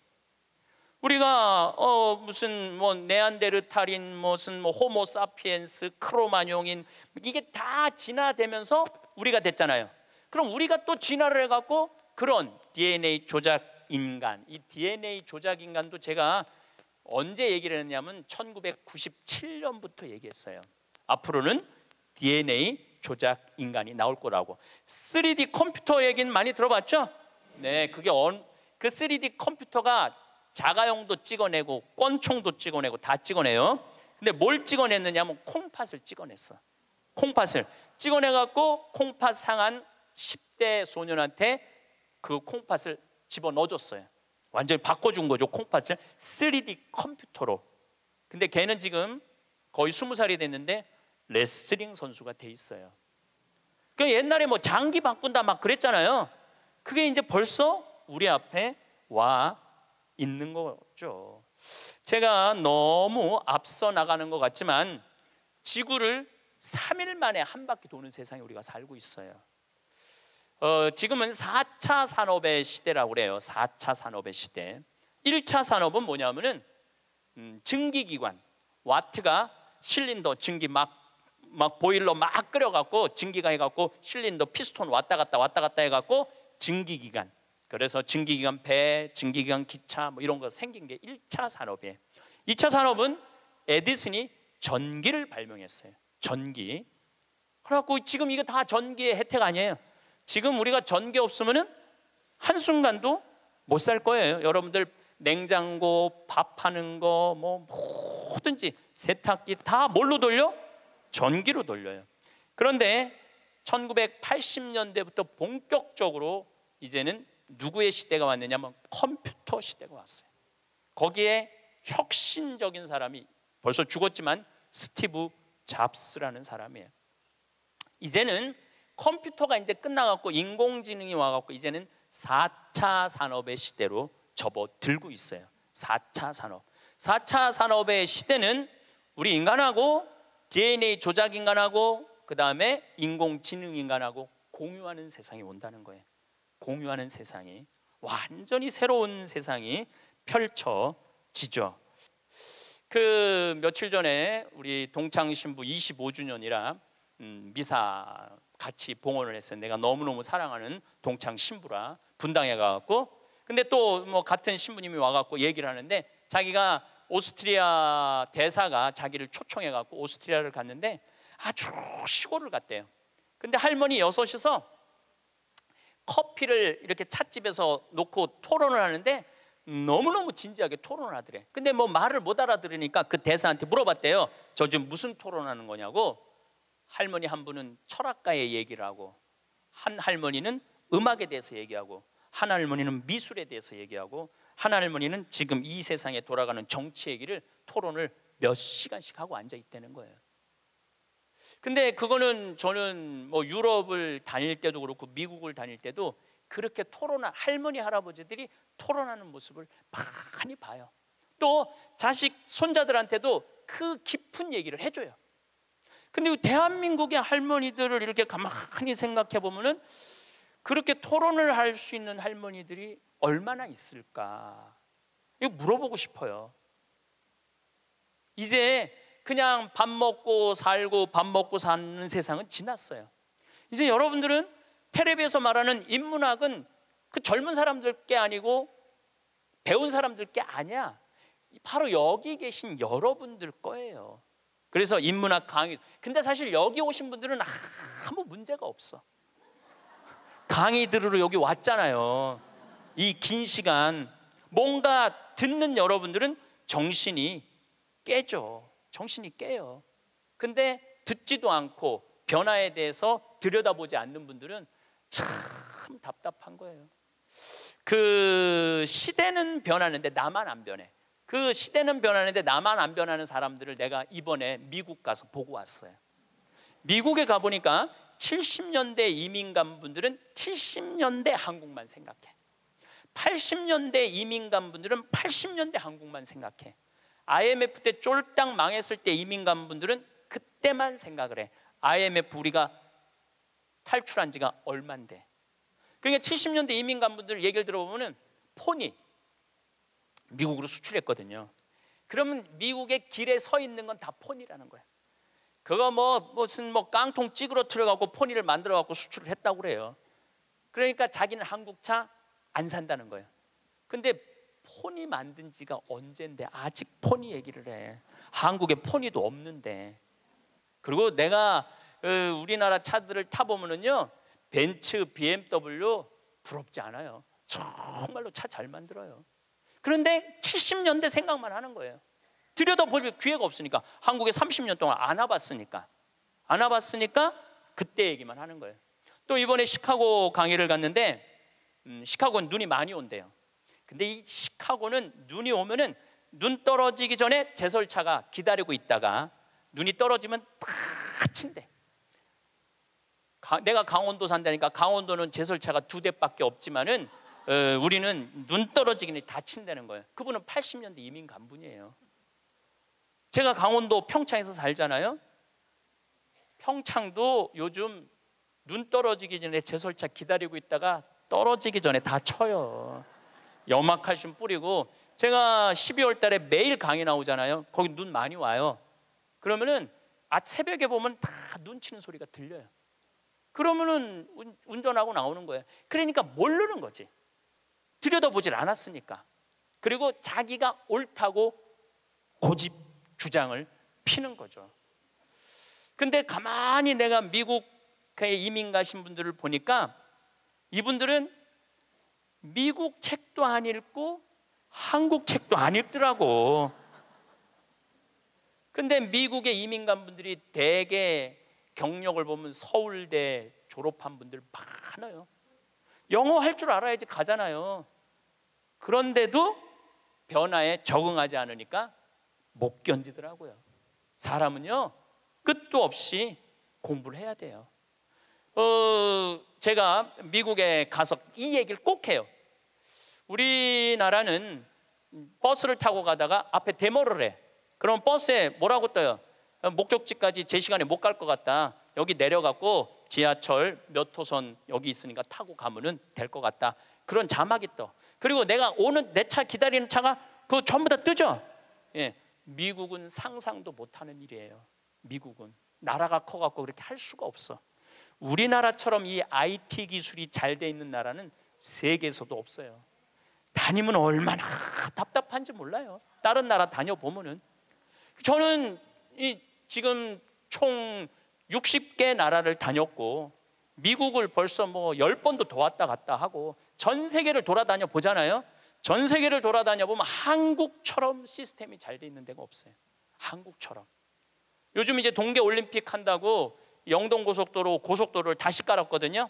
A: 우리가 무슨 네안데르탈인 무슨 호모사피엔스 크로마뇽인 이게 다 진화되면서 우리가 됐잖아요. 그럼 우리가 또 진화를 해갖고 그런 DNA 조작 인간, 이 DNA 조작 인간도 제가 언제 얘기를 했냐면 1997년부터 얘기했어요. 앞으로는 DNA 조작 인간이 나올 거라고. 3D 컴퓨터 얘기는 많이 들어봤죠? 네, 그 3D 컴퓨터가 자가용도 찍어내고 권총도 찍어내고 다 찍어내요. 근데 뭘 찍어냈느냐면 콩팥을 찍어냈어. 콩팥을 찍어내갖고 콩팥 상한 10대 소년한테 그 콩팥을 집어넣어줬어요. 완전히 바꿔준 거죠. 콩팥을 3D 컴퓨터로. 근데 걔는 지금 거의 20살이 됐는데 레슬링 선수가 돼 있어요. 그 옛날에 뭐 장기 바꾼다 막 그랬잖아요. 그게 이제 벌써 우리 앞에 와 있는 거죠. 제가 너무 앞서 나가는 것 같지만 지구를 3일 만에 한 바퀴 도는 세상에 우리가 살고 있어요. 지금은 4차 산업의 시대라고 그래요. 4차 산업의 시대. 1차 산업은 뭐냐면은 증기기관, 와트가 실린더 증기 막 보일러 막 끓여갖고 증기가 해갖고 실린더 피스톤 왔다 갔다 해갖고 증기기관. 그래서 증기기관 배, 증기기관 기차 뭐 이런 거 생긴 게 1차 산업이에요. 2차 산업은 에디슨이 전기를 발명했어요. 전기. 그래갖고 지금 이거 다 전기의 혜택 아니에요. 지금 우리가 전기 없으면은 한순간도 못 살 거예요. 여러분들 냉장고, 밥하는 거, 뭐 뭐든지 세탁기 다 뭘로 돌려? 전기로 돌려요. 그런데 1980년대부터 본격적으로 이제는 누구의 시대가 왔느냐면 컴퓨터 시대가 왔어요. 거기에 혁신적인 사람이 벌써 죽었지만 스티브 잡스라는 사람이에요. 이제는 컴퓨터가 이제 끝나갖고 인공지능이 와갖고 이제는 4차 산업의 시대로 접어들고 있어요. 4차 산업. 4차 산업의 시대는 우리 인간하고 DNA 조작 인간하고 그 다음에 인공지능 인간하고 공유하는 세상이 온다는 거예요. 공유하는 세상이 완전히 새로운 세상이 펼쳐지죠. 그 며칠 전에 우리 동창 신부 25주년이라 미사 같이 봉헌을 했어요. 내가 너무너무 사랑하는 동창 신부라 분당에 가갖고 근데 또 뭐 같은 신부님이 와갖고 얘기를 하는데 자기가 오스트리아 대사가 자기를 초청해갖고 오스트리아를 갔는데 아주 시골을 갔대요. 근데 할머니 6이서 커피를 이렇게 찻집에서 놓고 토론을 하는데 너무너무 진지하게 토론을 하더래. 근데 뭐 말을 못 알아들으니까 그 대사한테 물어봤대요. 저 지금 무슨 토론하는 거냐고. 할머니 한 분은 철학가의 얘기를 하고 한 할머니는 음악에 대해서 얘기하고 한 할머니는 미술에 대해서 얘기하고 한 할머니는 지금 이 세상에 돌아가는 정치 얘기를 토론을 몇 시간씩 하고 앉아 있다는 거예요. 근데 그거는 저는 뭐 유럽을 다닐 때도 그렇고 미국을 다닐 때도 그렇게 토론한 할머니 할아버지들이 토론하는 모습을 많이 봐요. 또 자식 손자들한테도 그 깊은 얘기를 해줘요. 근데 대한민국의 할머니들을 이렇게 가만히 생각해 보면은 그렇게 토론을 할 수 있는 할머니들이 얼마나 있을까? 이거 물어보고 싶어요. 이제 그냥 밥 먹고 살고 밥 먹고 사는 세상은 지났어요. 이제 여러분들은 텔레비에서 말하는 인문학은 그 젊은 사람들 게 아니고 배운 사람들 게 아니야. 바로 여기 계신 여러분들 거예요. 그래서 인문학 강의. 근데 사실 여기 오신 분들은 아무 문제가 없어. 강의 들으러 여기 왔잖아요. 이 긴 시간 뭔가 듣는 여러분들은 정신이 깨죠. 정신이 깨요. 근데 듣지도 않고 변화에 대해서 들여다보지 않는 분들은 참 답답한 거예요. 그 시대는 변하는데 나만 안 변해. 그 시대는 변하는데 나만 안 변하는 사람들을 내가 이번에 미국 가서 보고 왔어요. 미국에 가보니까 70년대 이민 간 분들은 70년대 한국만 생각해. 80년대 이민 간 분들은 80년대 한국만 생각해. IMF 때 쫄딱 망했을 때 이민 간 분들은 그때만 생각을 해. IMF 우리가 탈출한 지가 얼만데. 그러니까 70년대 이민 간 분들 얘기를 들어보면 폰이 미국으로 수출했거든요. 그러면 미국의 길에 서 있는 건 다 폰이라는 거예요. 그거 무슨 깡통 찌그러뜨려 갖고 폰이를 만들어 갖고 수출을 했다고 그래요. 그러니까 자기는 한국 차 안 산다는 거예요. 근데 포니 만든 지가 언젠데 아직 포니 얘기를 해. 한국에 포니도 없는데. 그리고 내가 우리나라 차들을 타보면은요, 벤츠, BMW 부럽지 않아요. 정말로 차 잘 만들어요. 그런데 70년대 생각만 하는 거예요. 들여다볼 기회가 없으니까. 한국에 30년 동안 안 와봤으니까 그때 얘기만 하는 거예요. 또 이번에 시카고 강의를 갔는데 시카고는 눈이 많이 온대요. 근데 이 시카고는 눈이 오면은 눈 떨어지기 전에 제설차가 기다리고 있다가 눈이 떨어지면 다 친대. 내가 강원도 산다니까 강원도는 제설차가 2대밖에 없지만은 우리는 눈 떨어지기 전에 다 친다는 거예요. 그분은 80년대 이민 간 분이에요. 제가 강원도 평창에서 살잖아요. 평창도 요즘 눈 떨어지기 전에 제설차 기다리고 있다가 떨어지기 전에 다 쳐요. 염화칼슘 뿌리고. 제가 12월 달에 매일 강의 나오잖아요. 거기 눈 많이 와요. 그러면은 새벽에 보면 다 눈 치는 소리가 들려요. 그러면은 운전하고 나오는 거예요. 그러니까 모르는 거지. 들여다보질 않았으니까. 그리고 자기가 옳다고 고집 주장을 피는 거죠. 근데 가만히 내가 미국에 이민 가신 분들을 보니까 이분들은 미국 책도 안 읽고 한국 책도 안 읽더라고. 근데 미국에 이민 간 분들이 대개 경력을 보면 서울대 졸업한 분들 많아요. 영어 할 줄 알아야지 가잖아요. 그런데도 변화에 적응하지 않으니까 못 견디더라고요. 사람은요, 끝도 없이 공부를 해야 돼요. 제가 미국에 가서 이 얘기를 꼭 해요. 우리나라는 버스를 타고 가다가 앞에 데모를 해. 그럼 버스에 뭐라고 떠요? 목적지까지 제 시간에 못 갈 것 같다. 여기 내려갖고 지하철 몇 호선 여기 있으니까 타고 가면은 될 것 같다. 그런 자막이 떠. 그리고 내가 오는 내 차 기다리는 차가 그거 전부 다 뜨죠. 예, 미국은 상상도 못하는 일이에요. 미국은 나라가 커갖고 그렇게 할 수가 없어. 우리나라처럼 이 IT 기술이 잘 돼 있는 나라는 세계에서도 없어요. 다니면 얼마나 답답한지 몰라요. 다른 나라 다녀보면은. 저는 지금 총 60개 나라를 다녔고 미국을 벌써 뭐 10번도 더 왔다 갔다 하고 전 세계를 돌아다녀 보잖아요. 전 세계를 돌아다녀 보면 한국처럼 시스템이 잘 돼 있는 데가 없어요. 한국처럼. 요즘 이제 동계올림픽 한다고 영동고속도로 고속도로를 다시 깔았거든요.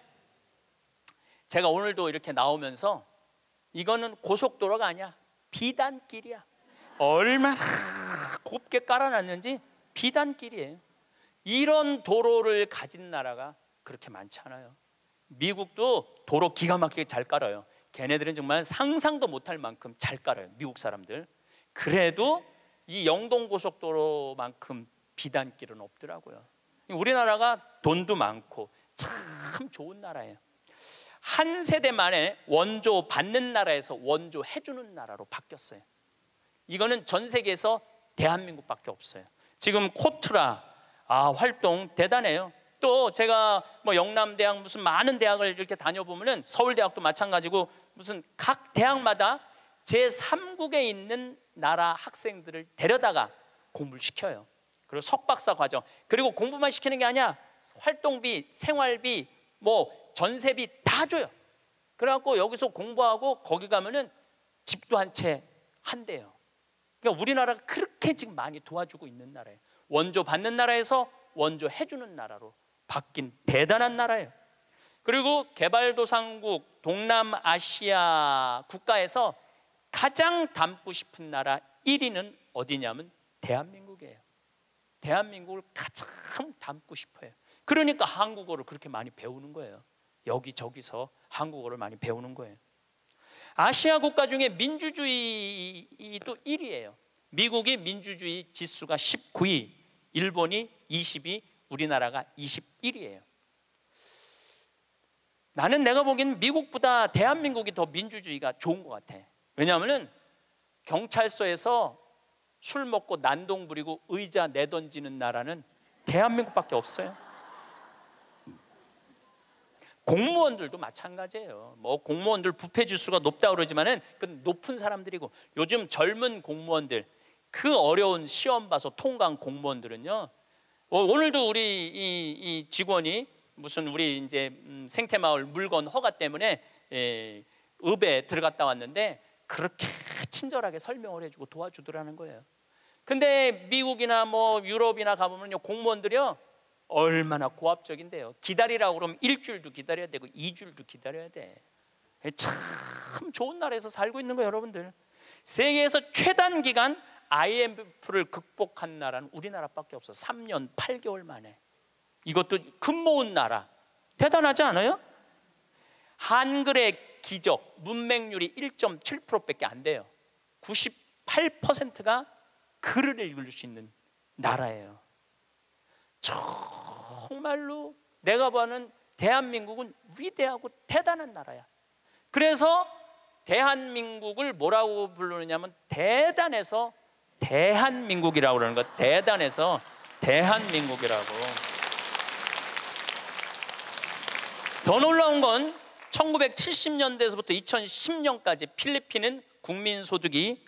A: 제가 오늘도 이렇게 나오면서 이거는 고속도로가 아니야. 비단길이야. 얼마나 곱게 깔아놨는지 비단길이에요. 이런 도로를 가진 나라가 그렇게 많지 않아요. 미국도 도로 기가 막히게 잘 깔아요. 걔네들은 정말 상상도 못할 만큼 잘 깔아요. 미국 사람들. 그래도 이 영동고속도로만큼 비단길은 없더라고요. 우리나라가 돈도 많고 참 좋은 나라예요. 한 세대 만에 원조 받는 나라에서 원조 해주는 나라로 바뀌었어요. 이거는 전 세계에서 대한민국밖에 없어요. 지금 코트라 활동 대단해요. 또 제가 뭐 영남대학 무슨 많은 대학을 이렇게 다녀보면은 서울대학도 마찬가지고 무슨 각 대학마다 제3국에 있는 나라 학생들을 데려다가 공부를 시켜요. 그리고 석박사 과정. 그리고 공부만 시키는 게 아니야. 활동비, 생활비, 뭐 전세비 다 줘요. 그래갖고 여기서 공부하고 거기 가면은 집도 한 채 한대요. 그러니까 우리나라가 그렇게 지금 많이 도와주고 있는 나라예요. 원조 받는 나라에서 원조 해주는 나라로 바뀐 대단한 나라예요. 그리고 개발도상국 동남아시아 국가에서 가장 닮고 싶은 나라 1위는 어디냐면 대한민국이에요. 대한민국을 가장 닮고 싶어요. 그러니까 한국어를 그렇게 많이 배우는 거예요. 여기저기서 한국어를 많이 배우는 거예요. 아시아 국가 중에 민주주의도 1위예요. 미국이 민주주의 지수가 19위, 일본이 20위, 우리나라가 21위예요. 나는 내가 보기엔 미국보다 대한민국이 더 민주주의가 좋은 것 같아. 왜냐하면 경찰서에서 술 먹고 난동 부리고 의자 내던지는 나라는 대한민국밖에 없어요. 공무원들도 마찬가지예요. 뭐 공무원들 부패 지수가 높다 그러지만은 그 높은 사람들이고, 요즘 젊은 공무원들, 그 어려운 시험 봐서 통과한 공무원들은요, 오늘도 우리 이 직원이 무슨 우리 이제 생태마을 물건 허가 때문에 읍에 들어갔다 왔는데 그렇게 친절하게 설명을 해주고 도와주더라는 거예요. 근데 미국이나 뭐 유럽이나 가보면요, 공무원들이요 얼마나 고압적인데요. 기다리라고 그러면 일주일도 기다려야 되고 2주일도 기다려야 돼. 참 좋은 나라에서 살고 있는 거예요, 여러분들. 세계에서 최단 기간 IMF를 극복한 나라는 우리나라밖에 없어. 3년 8개월 만에. 이것도 금 모은 나라. 대단하지 않아요? 한글의 기적, 문맹률이 1.7%밖에 안 돼요. 98%가 글을 읽을 수 있는 나라예요. 정말로 내가 보는 대한민국은 위대하고 대단한 나라야. 그래서 대한민국을 뭐라고 부르느냐면 대단해서 대한민국이라고 그러는 거. 대단해서 대한민국이라고. 더 놀라운 건 1970년대에서부터 2010년까지 필리핀은 국민소득이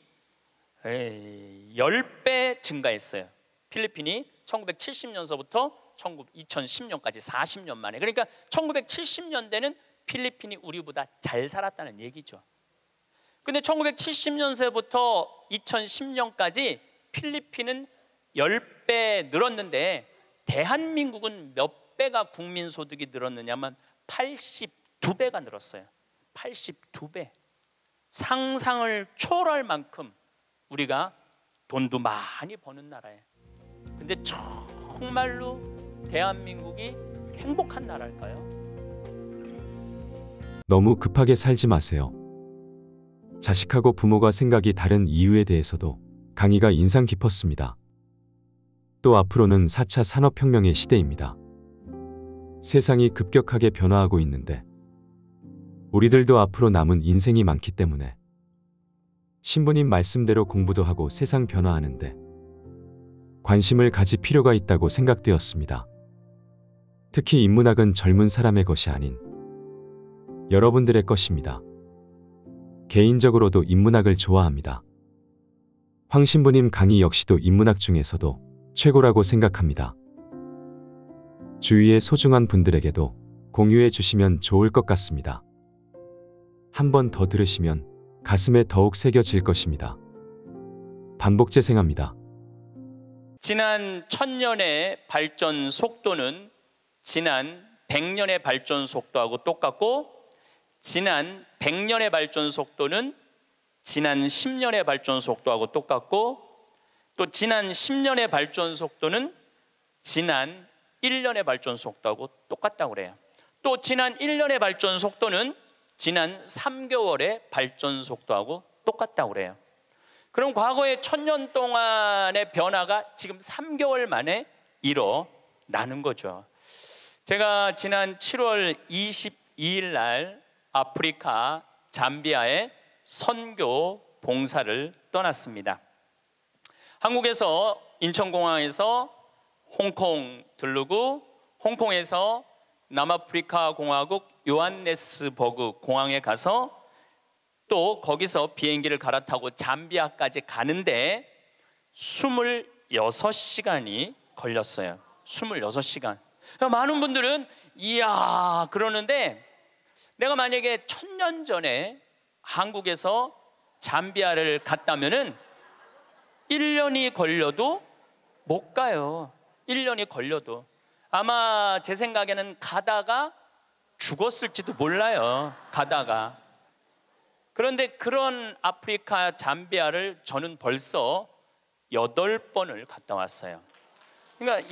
A: 10배 증가했어요. 필리핀이 1970년서부터 2010년까지 40년 만에. 그러니까 1970년대는 필리핀이 우리보다 잘 살았다는 얘기죠. 근데 1970년서부터 2010년까지 필리핀은 10배 늘었는데 대한민국은 몇 배가 국민소득이 늘었느냐면 82배가 늘었어요. 82배. 상상을 초월할 만큼 우리가 돈도 많이 버는 나라예요. 근데 정말로 대한민국이 행복한 나라일까요?
B: 너무 급하게 살지 마세요. 자식하고 부모가 생각이 다른 이유에 대해서도 강의가 인상 깊었습니다. 또 앞으로는 4차 산업혁명의 시대입니다. 세상이 급격하게 변화하고 있는데 우리들도 앞으로 남은 인생이 많기 때문에 신부님 말씀대로 공부도 하고 세상 변화하는데 관심을 가질 필요가 있다고 생각되었습니다. 특히 인문학은 젊은 사람의 것이 아닌 여러분들의 것입니다. 개인적으로도 인문학을 좋아합니다. 황 신부님 강의 역시도 인문학 중에서도 최고라고 생각합니다. 주위의 소중한 분들에게도 공유해 주시면 좋을 것 같습니다. 한 번 더 들으시면 가슴에 더욱 새겨질 것입니다. 반복 재생합니다.
A: 지난 1000년의 발전 속도는 지난 100년의 발전 속도하고 똑같고, 지난 100년의 발전 속도는 지난 10년의 발전 속도하고 똑같고, 또 지난 10년의 발전 속도는 지난 1년의 발전 속도하고 똑같다고 그래요. 또 지난 1년의 발전 속도는 지난 3개월의 발전 속도하고 똑같다고 그래요. 그럼 과거의 1000년 동안의 변화가 지금 3개월 만에 일어나는 거죠. 제가 지난 7월 22일 날 아프리카 잠비아에 선교 봉사를 떠났습니다. 한국에서 인천공항에서 홍콩 들르고, 홍콩에서 남아프리카 공화국 요한네스버그 공항에 가서 또 거기서 비행기를 갈아타고 잠비아까지 가는데 26시간이 걸렸어요. 26시간. 많은 분들은 이야 그러는데, 내가 만약에 1000년 전에 한국에서 잠비아를 갔다면은 1년이 걸려도 못 가요. 1년이 걸려도. 아마 제 생각에는 가다가 죽었을지도 몰라요. 가다가. 그런데 그런 아프리카 잠비아를 저는 벌써 8번을 갔다 왔어요. 그러니까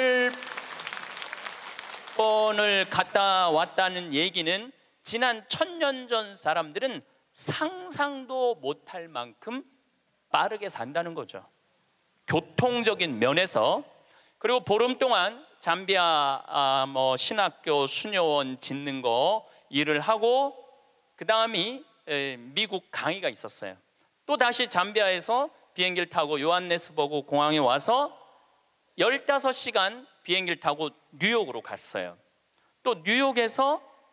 A: 8번을 갔다 왔다는 얘기는 지난 1000년 전 사람들은 상상도 못할 만큼 빠르게 산다는 거죠. 교통적인 면에서. 그리고 보름 동안 잠비아 신학교 수녀원 짓는 거 일을 하고, 그 다음이 미국 강의가 있었어요. 또 다시 잠비아에서 비행기를 타고 요한네스버그 공항에 와서 15시간 비행기를 타고 뉴욕으로 갔어요. 또 뉴욕에서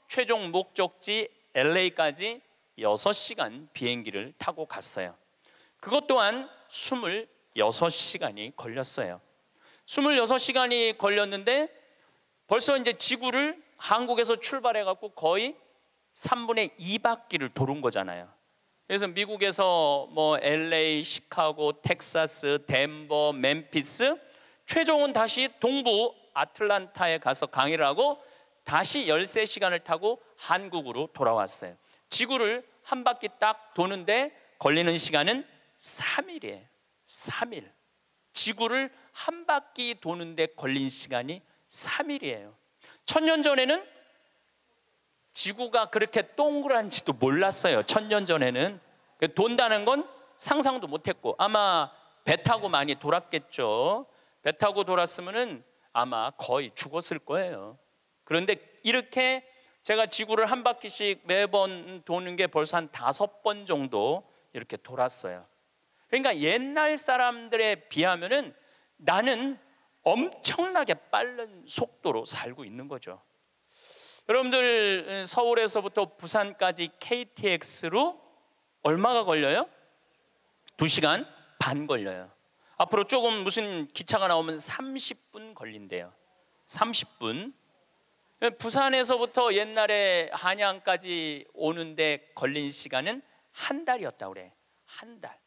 A: 최종 목적지 LA까지 6시간 비행기를 타고 갔어요. 그것 또한 26시간이 걸렸어요. 26시간이 걸렸는데 벌써 이제 지구를 한국에서 출발해 갖고 거의 3분의 2바퀴를 도는 거잖아요. 그래서 미국에서 뭐 LA, 시카고, 텍사스, 덴버, 멤피스, 최종은 다시 동부 아틀란타에 가서 강의를 하고 다시 13시간을 타고 한국으로 돌아왔어요. 지구를 한 바퀴 딱 도는데 걸리는 시간은 3일이에요. 3일. 지구를 한 바퀴 도는데 걸린 시간이 3일이에요. 1000년 전에는 지구가 그렇게 동그란지도 몰랐어요. 1000년 전에는. 돈다는 건 상상도 못했고 아마 배 타고 많이 돌았겠죠. 배 타고 돌았으면은 아마 거의 죽었을 거예요. 그런데 이렇게 제가 지구를 한 바퀴씩 매번 도는 게 벌써 한 5번 정도 이렇게 돌았어요. 그러니까 옛날 사람들에 비하면은 나는 엄청나게 빠른 속도로 살고 있는 거죠. 여러분들 서울에서부터 부산까지 KTX로 얼마가 걸려요? 2시간 반 걸려요. 앞으로 조금 무슨 기차가 나오면 30분 걸린대요. 30분. 부산에서부터 옛날에 한양까지 오는데 걸린 시간은 한 달이었다고 그래. 한 달.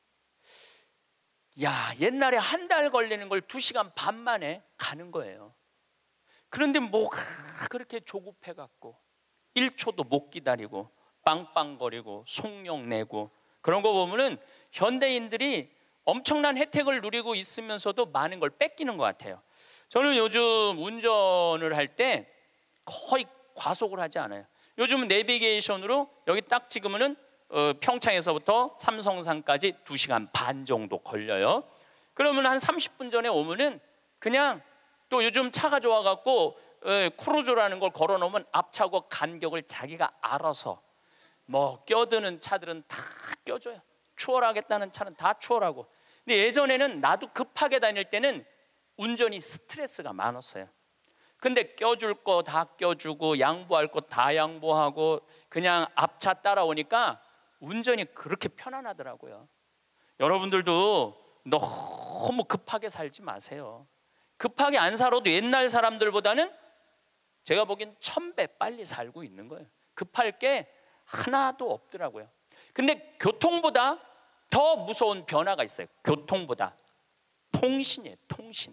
A: 야, 옛날에 한 달 걸리는 걸 2시간 반 만에 가는 거예요. 그런데 뭐가 그렇게 조급해갖고 1초도 못 기다리고 빵빵거리고 속력 내고 그런 거 보면은 현대인들이 엄청난 혜택을 누리고 있으면서도 많은 걸 뺏기는 것 같아요. 저는 요즘 운전을 할 때 거의 과속을 하지 않아요. 요즘은 내비게이션으로 여기 딱 찍으면은 평창에서부터 삼성산까지 2시간 반 정도 걸려요. 그러면 한 30분 전에 오면은 그냥 또 요즘 차가 좋아갖고 크루즈라는 걸 걸어놓으면 앞차하고 간격을 자기가 알아서 뭐 껴드는 차들은 다 껴줘요. 추월하겠다는 차는 다 추월하고. 근데 예전에는 나도 급하게 다닐 때는 운전이 스트레스가 많았어요. 근데 껴줄 거 다 껴주고 양보할 거 다 양보하고 그냥 앞차 따라오니까 운전이 그렇게 편안하더라고요. 여러분들도 너무 급하게 살지 마세요. 급하게 안 살아도 옛날 사람들보다는 제가 보기엔 1000배 빨리 살고 있는 거예요. 급할 게 하나도 없더라고요. 근데 교통보다 더 무서운 변화가 있어요. 교통보다 통신이에요. 통신.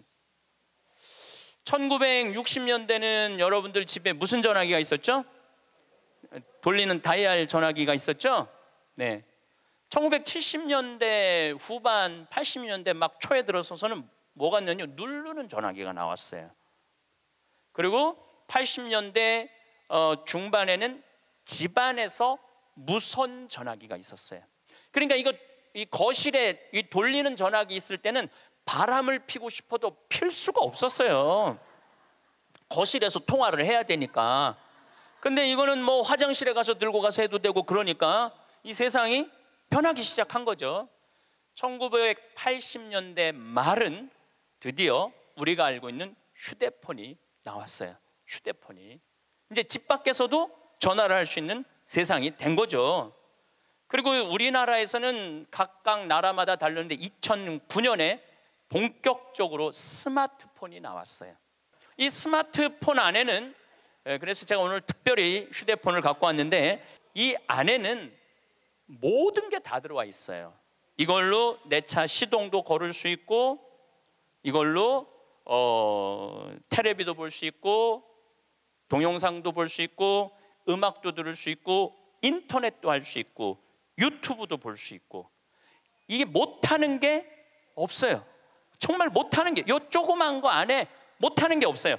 A: 1960년대는 여러분들 집에 무슨 전화기가 있었죠? 돌리는 다이얼 전화기가 있었죠? 네. 1970년대 후반 80년대 막 초에 들어서서는 뭐가 있냐면 누르는 전화기가 나왔어요. 그리고 80년대 중반에는 집안에서 무선 전화기가 있었어요. 그러니까 이 거실에 이 돌리는 전화기 있을 때는 바람을 피고 싶어도 필 수가 없었어요. 거실에서 통화를 해야 되니까. 근데 이거는 뭐 화장실에 가서 들고 가서 해도 되고 그러니까 이 세상이 변하기 시작한 거죠. 1980년대 말은 드디어 우리가 알고 있는 휴대폰이 나왔어요. 휴대폰이. 이제 집 밖에서도 전화를 할 수 있는 세상이 된 거죠. 그리고 우리나라에서는 각각 나라마다 다르는데 2009년에 본격적으로 스마트폰이 나왔어요. 이 스마트폰 안에는 그래서 제가 오늘 특별히 휴대폰을 갖고 왔는데 이 안에는 모든 게 다 들어와 있어요. 이걸로 내 차 시동도 걸을 수 있고 이걸로 텔레비도 볼 수 있고 동영상도 볼 수 있고 음악도 들을 수 있고 인터넷도 할 수 있고 유튜브도 볼 수 있고 이게 못하는 게 없어요. 정말 못하는 게 요 조그만 거 안에 못하는 게 없어요.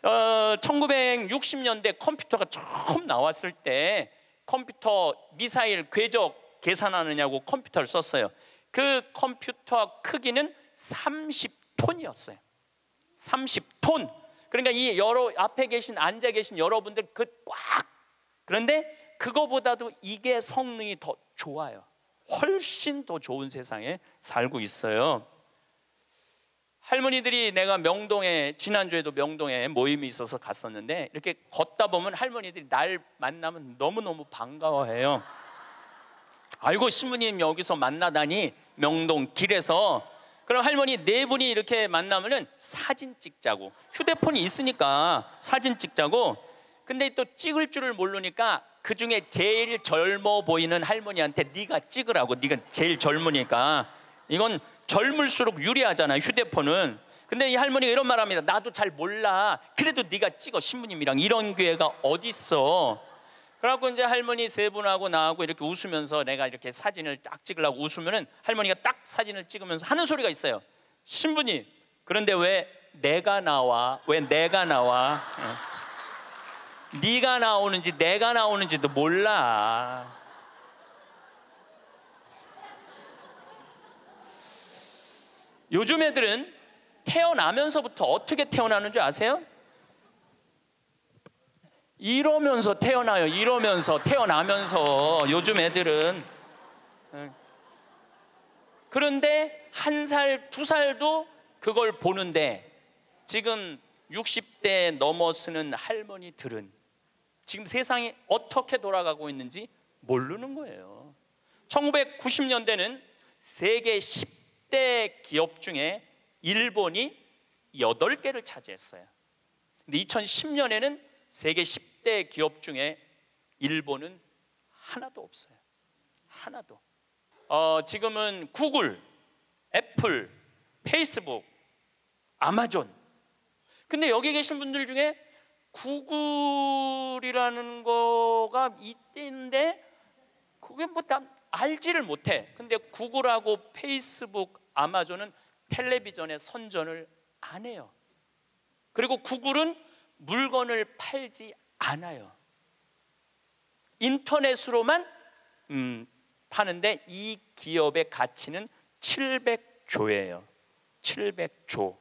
A: 1960년대 컴퓨터가 처음 나왔을 때 컴퓨터 미사일 궤적 계산하느냐고 컴퓨터를 썼어요. 그 컴퓨터 크기는 30톤이었어요. 30톤. 그러니까 이 앞에 앉아 계신 여러분들 그런데 그거보다도 이게 성능이 더 좋아요. 훨씬 더 좋은 세상에 살고 있어요. 할머니들이 내가 명동에 지난주에도 명동에 모임이 있어서 갔었는데 이렇게 걷다 보면 할머니들이 날 만나면 너무너무 반가워해요. 아이고 신부님 여기서 만나다니 명동 길에서. 그럼 할머니 네 분이 이렇게 만나면은 사진 찍자고, 휴대폰이 있으니까 사진 찍자고. 근데 또 찍을 줄을 모르니까 그 중에 제일 젊어 보이는 할머니한테 네가 찍으라고, 네가 제일 젊으니까. 이건 젊을수록 유리하잖아요, 휴대폰은. 근데 이 할머니가 이런 말 합니다. 나도 잘 몰라. 그래도 네가 찍어, 신부님이랑. 이런 기회가 어딨어. 그래갖고 이제 할머니 세 분하고 나하고 이렇게 웃으면서 내가 이렇게 사진을 딱 찍으려고 웃으면은 할머니가 딱 사진을 찍으면서 하는 소리가 있어요. 신부님, 그런데 왜 내가 나와? 왜 내가 나와? 네가 나오는지 내가 나오는지도 몰라. 요즘 애들은 태어나면서부터 어떻게 태어나는 줄 아세요? 이러면서 태어나요. 이러면서, 태어나면서. 요즘 애들은. 그런데 1살, 2살도 그걸 보는데 지금 60대 넘어서는 할머니들은 지금 세상이 어떻게 돌아가고 있는지 모르는 거예요. 1990년대는 세계 10대 기업 중에 일본이 8개를 차지했어요. 근데 2010년에는 세계 10대 기업 중에 일본은 하나도 없어요. 하나도. 지금은 구글, 애플, 페이스북, 아마존. 근데 여기 계신 분들 중에 구글이라는 거가 있는데 그게 뭐 다 알지를 못해. 근데 구글하고 페이스북, 아마존은 텔레비전에 선전을 안 해요. 그리고 구글은 물건을 팔지 않아요. 인터넷으로만 파는데 이 기업의 가치는 700조예요. 700조.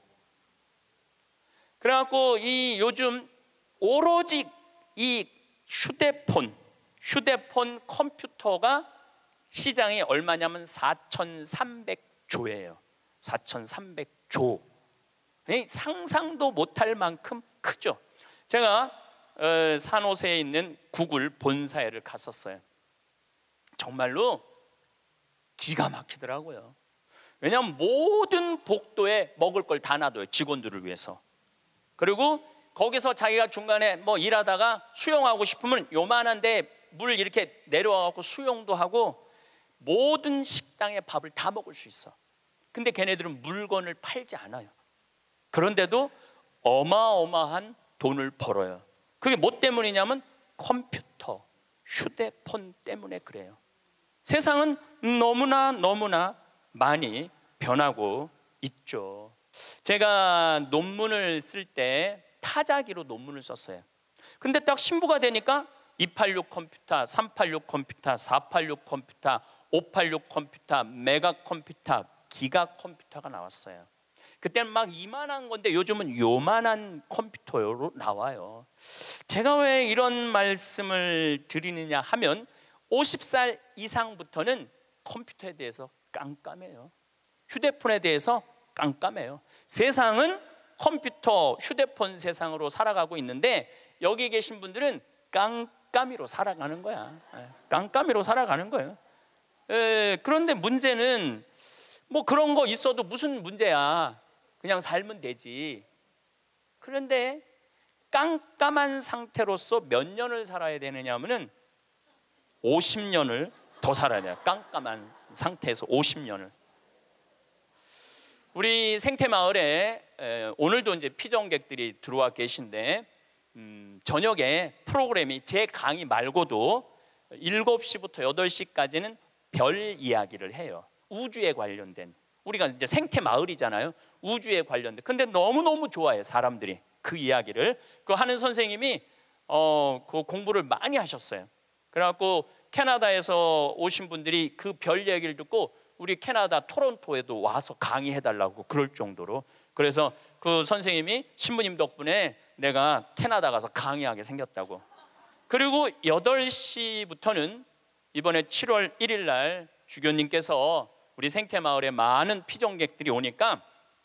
A: 그래갖고 이 요즘 오로지 이 휴대폰 컴퓨터가 시장이 얼마냐면 4,300조예요. 4,300조. 상상도 못할 만큼 크죠. 제가 산호세에 있는 구글 본사에를 갔었어요. 정말로 기가 막히더라고요. 왜냐하면 모든 복도에 먹을 걸 다 놔둬요, 직원들을 위해서. 그리고 거기서 자기가 중간에 뭐 일하다가 수영하고 싶으면 요만한데 물 이렇게 내려와갖고 수영도 하고 모든 식당의 밥을 다 먹을 수 있어. 근데 걔네들은 물건을 팔지 않아요. 그런데도 어마어마한 돈을 벌어요. 그게 뭐 때문이냐면 컴퓨터, 휴대폰 때문에 그래요. 세상은 너무나 많이 변하고 있죠. 제가 논문을 쓸 때 타자기로 논문을 썼어요. 근데 딱 신부가 되니까 286 컴퓨터, 386 컴퓨터, 486 컴퓨터, 586 컴퓨터, 메가 컴퓨터, 기가 컴퓨터가 나왔어요. 그때는 막 이만한 건데 요즘은 요만한 컴퓨터로 나와요. 제가 왜 이런 말씀을 드리느냐 하면 50살 이상부터는 컴퓨터에 대해서 깜깜해요. 휴대폰에 대해서 깜깜해요. 세상은 컴퓨터, 휴대폰 세상으로 살아가고 있는데 여기 계신 분들은 깜깜이로 살아가는 거야. 깜깜이로 살아가는 거예요. 그런데 문제는 뭐 그런 거 있어도 무슨 문제야. 그냥 살면 되지. 그런데 깜깜한 상태로서 몇 년을 살아야 되느냐 하면은 50년을 더 살아야 돼요. 깜깜한 상태에서 50년을. 우리 생태마을에 오늘도 이제 피정객들이 들어와 계신데 저녁에 프로그램이 제 강의 말고도 7시부터 8시까지는 별 이야기를 해요. 우주에 관련된. 우리가 이제 생태마을이잖아요. 우주에 관련된. 근데 너무너무 좋아해 사람들이 그 이야기를. 그 하는 선생님이 그 공부를 많이 하셨어요. 그래갖고 캐나다에서 오신 분들이 그 별 얘기를 듣고 우리 캐나다 토론토에도 와서 강의해달라고 그럴 정도로. 그래서 그 선생님이 신부님 덕분에 내가 캐나다 가서 강의하게 생겼다고. 그리고 8시부터는 이번에 7월 1일 날 주교님께서 우리 생태마을에 많은 피정객들이 오니까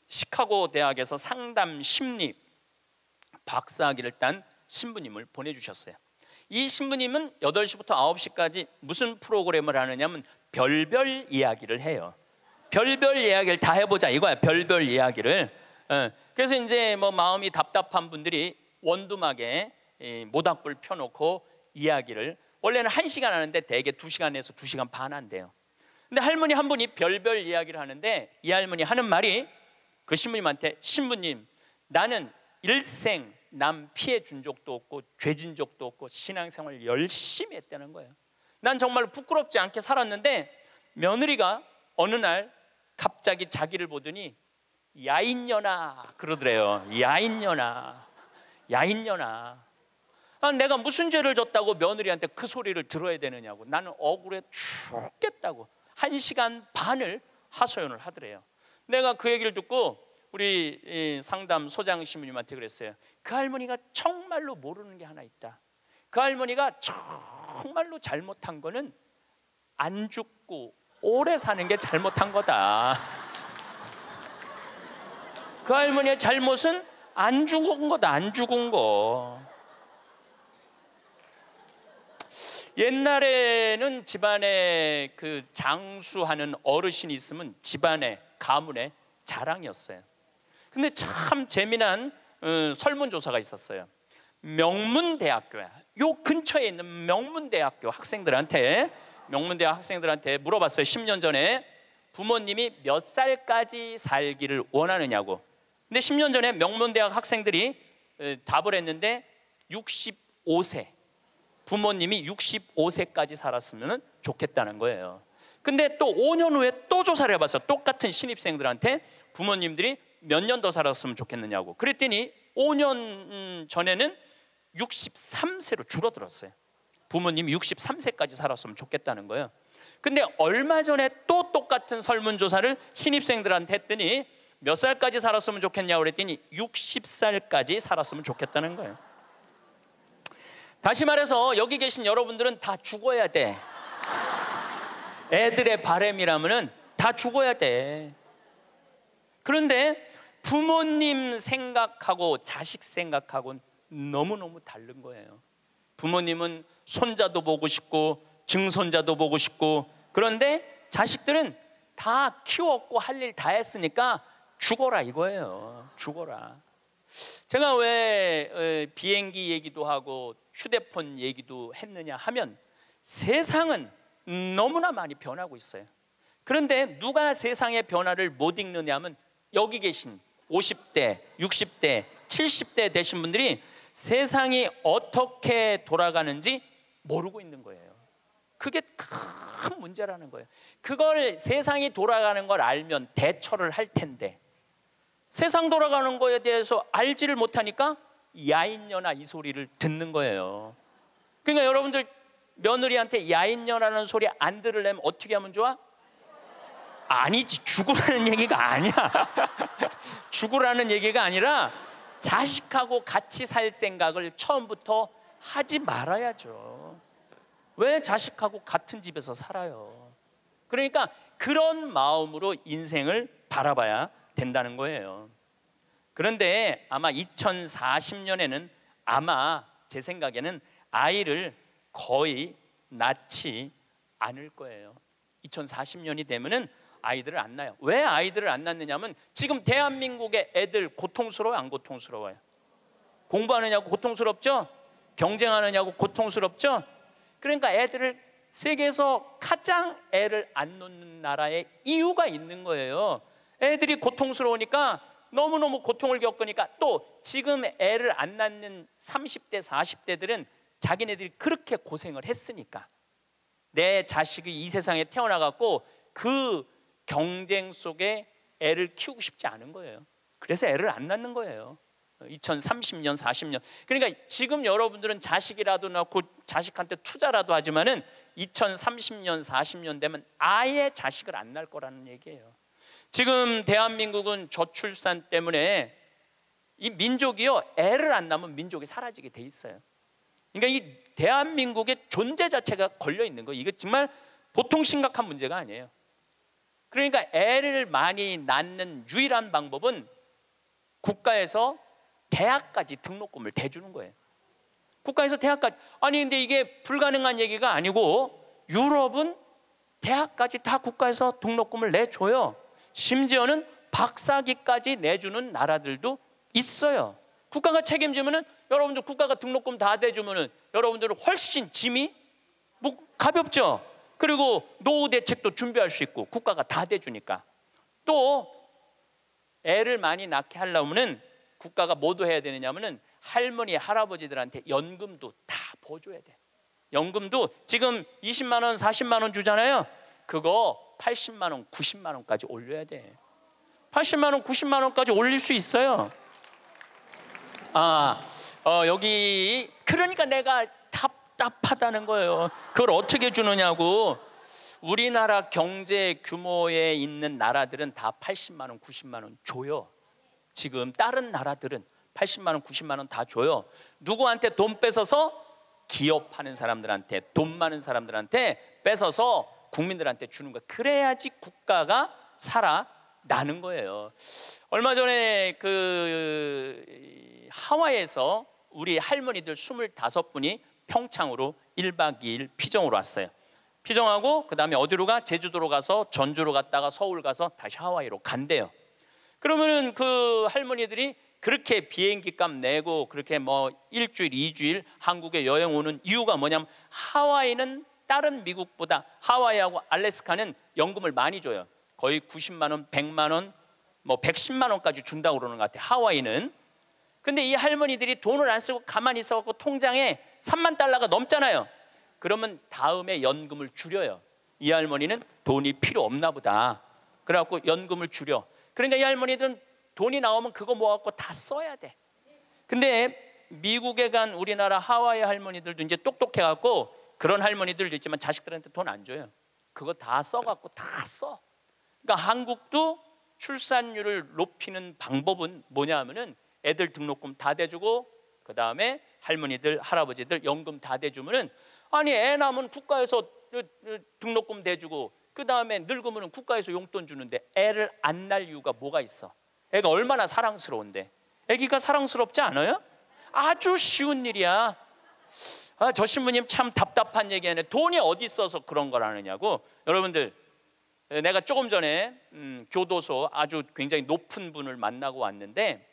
A: 시카고 대학에서 상담 심리 박사학위를 딴 신부님을 보내주셨어요. 이 신부님은 8시부터 9시까지 무슨 프로그램을 하느냐면 별별 이야기를 해요. 별별 이야기를 다 해보자 이거야. 별별 이야기를. 그래서 이제 뭐 마음이 답답한 분들이 원두막에 모닥불 펴놓고 이야기를, 원래는 1시간 하는데 대개 2시간에서 2시간 반 한대요. 근데 할머니 한 분이 별별 이야기를 하는데 이 할머니 하는 말이 그 신부님한테, 신부님, 나는 일생 남 피해 준 적도 없고 죄진 적도 없고 신앙생활 열심히 했다는 거예요. 난 정말 부끄럽지 않게 살았는데 며느리가 어느 날 갑자기 자기를 보더니 야인년아 그러더래요. 야인년아, 야인년아. 내가 무슨 죄를 졌다고 며느리한테 그 소리를 들어야 되느냐고. 나는 억울해 죽겠다고 1시간 반을 하소연을 하더래요. 내가 그 얘기를 듣고 우리 상담 소장 신부님한테 그랬어요. 그 할머니가 정말로 모르는 게 하나 있다. 그 할머니가 정말로 잘못한 거는 안 죽고 오래 사는 게 잘못한 거다. 그 할머니의 잘못은 안 죽은 거다. 안 죽은 거. 옛날에는 집안에 그 장수하는 어르신이 있으면 집안에 가문의 자랑이었어요. 근데 참 재미난 설문조사가 있었어요. 명문대학교야. 요 근처에 있는 명문대학교 학생들한테 물어봤어요. 10년 전에 부모님이 몇 살까지 살기를 원하느냐고. 근데 10년 전에 명문대학 학생들이 답을 했는데 65세. 부모님이 65세까지 살았으면 좋겠다는 거예요. 근데 또 5년 후에 또 조사를 해봤어요. 똑같은 신입생들한테 부모님들이 몇 년 더 살았으면 좋겠느냐고. 그랬더니 5년 전에는 63세로 줄어들었어요. 부모님이 63세까지 살았으면 좋겠다는 거예요. 근데 얼마 전에 또 똑같은 설문조사를 신입생들한테 했더니 몇 살까지 살았으면 좋겠냐고 그랬더니 60살까지 살았으면 좋겠다는 거예요. 다시 말해서 여기 계신 여러분들은 다 죽어야 돼. 애들의 바람이라면은 다 죽어야 돼. 그런데 부모님 생각하고 자식 생각하고는 너무너무 다른 거예요. 부모님은 손자도 보고 싶고 증손자도 보고 싶고, 그런데 자식들은 다 키웠고 할 일 다 했으니까 죽어라 이거예요. 죽어라. 제가 왜 비행기 얘기도 하고 휴대폰 얘기도 했느냐 하면 세상은 너무나 많이 변하고 있어요. 그런데 누가 세상의 변화를 못 읽느냐 하면 여기 계신 50대, 60대, 70대 되신 분들이 세상이 어떻게 돌아가는지 모르고 있는 거예요. 그게 큰 문제라는 거예요. 그걸 세상이 돌아가는 걸 알면 대처를 할 텐데 세상 돌아가는 거에 대해서 알지를 못하니까 야인년아 이 소리를 듣는 거예요. 그러니까 여러분들 며느리한테 야인년아라는 소리 안 들으려면 어떻게 하면 좋아? 아니지, 죽으라는 얘기가 아니야. 죽으라는 얘기가 아니라 자식하고 같이 살 생각을 처음부터 하지 말아야죠. 왜 자식하고 같은 집에서 살아요? 그러니까 그런 마음으로 인생을 바라봐야 된다는 거예요. 그런데 아마 2040년에는 아마 제 생각에는 아이를 거의 낳지 않을 거예요. 2040년이 되면은 아이들을 안 낳아요. 왜 아이들을 안 낳느냐면 지금 대한민국의 애들 고통스러워요, 안 고통스러워요? 공부하느냐고 고통스럽죠? 경쟁하느냐고 고통스럽죠? 그러니까 애들을 세계에서 가장 애를 안 놓는 나라에 이유가 있는 거예요. 애들이 고통스러우니까 너무너무 고통을 겪으니까 또 지금 애를 안 낳는 30대, 40대들은 자기네들이 그렇게 고생을 했으니까 내 자식이 이 세상에 태어나갖고 그 경쟁 속에 애를 키우고 싶지 않은 거예요. 그래서 애를 안 낳는 거예요. 2030년, 40년. 그러니까 지금 여러분들은 자식이라도 낳고 자식한테 투자라도 하지만은 2030년, 40년 되면 아예 자식을 안 낳을 거라는 얘기예요. 지금 대한민국은 저출산 때문에 이 민족이요, 애를 안 낳으면 민족이 사라지게 돼 있어요. 그러니까 이 대한민국의 존재 자체가 걸려 있는 거예요. 이거 정말 보통 심각한 문제가 아니에요. 그러니까 애를 많이 낳는 유일한 방법은 국가에서 대학까지 등록금을 대주는 거예요. 국가에서 대학까지. 아니 근데 이게 불가능한 얘기가 아니고 유럽은 대학까지 다 국가에서 등록금을 내줘요. 심지어는 박사학위까지 내주는 나라들도 있어요. 국가가 책임지면은, 여러분들 국가가 등록금 다 대주면은 여러분들은 훨씬 짐이 가볍죠. 그리고 노후 대책도 준비할 수 있고 국가가 다 대주니까. 또 애를 많이 낳게 하려면은 국가가 뭐도 해야 되느냐면은 할머니 할아버지들한테 연금도 다 보줘야 돼. 연금도 지금 20만 원 40만 원 주잖아요. 그거 80만 원 90만 원까지 올려야 돼. 80만 원 90만 원까지 올릴 수 있어요. 여기 그러니까 내가 답답하다는 거예요. 그걸 어떻게 주느냐고. 우리나라 경제 규모에 있는 나라들은 다 80만 원 90만 원 줘요. 지금 다른 나라들은 80만 원 90만 원 다 줘요. 누구한테 돈 뺏어서? 기업하는 사람들한테, 돈 많은 사람들한테 뺏어서 국민들한테 주는 거예요. 그래야지 국가가 살아나는 거예요. 얼마 전에 하와이에서 우리 할머니들 25분이 평창으로 1박 2일 피정으로 왔어요. 피정하고 그 다음에 어디로 가? 제주도로 가서 전주로 갔다가 서울 가서 다시 하와이로 간대요. 그러면은 그 할머니들이 그렇게 비행기 값 내고 그렇게 뭐 일주일, 2주일 한국에 여행 오는 이유가 뭐냐면, 하와이는 다른 미국보다, 하와이하고 알래스카는 연금을 많이 줘요. 거의 90만 원, 100만 원, 뭐 110만 원까지 준다고 그러는 것 같아요, 하와이는. 근데 이 할머니들이 돈을 안 쓰고 가만히 있어갖고 통장에 3만 달러가 넘잖아요. 그러면 다음에 연금을 줄여요. 이 할머니는 돈이 필요 없나 보다. 그래갖고 연금을 줄여. 그러니까 이 할머니들은 돈이 나오면 그거 모아갖고 다 써야 돼. 근데 미국에 간 우리나라 하와이 할머니들도 이제 똑똑해갖고, 그런 할머니들도 있지만 자식들한테 돈 안 줘요. 그거 다 써갖고 다 써. 그러니까 한국도 출산율을 높이는 방법은 뭐냐 하면은 애들 등록금 다 대주고, 그 다음에 할머니들 할아버지들 연금 다 대주면은, 아니 애 낳으면 국가에서 등록금 대주고 그 다음에 늙으면 국가에서 용돈 주는데 애를 안 낳을 이유가 뭐가 있어? 애가 얼마나 사랑스러운데. 애기가 사랑스럽지 않아요? 아주 쉬운 일이야. 저 신부님 참 답답한 얘기하네. 돈이 어디 있어서 그런 걸 하느냐고. 여러분들, 내가 조금 전에 교도소 아주 굉장히 높은 분을 만나고 왔는데,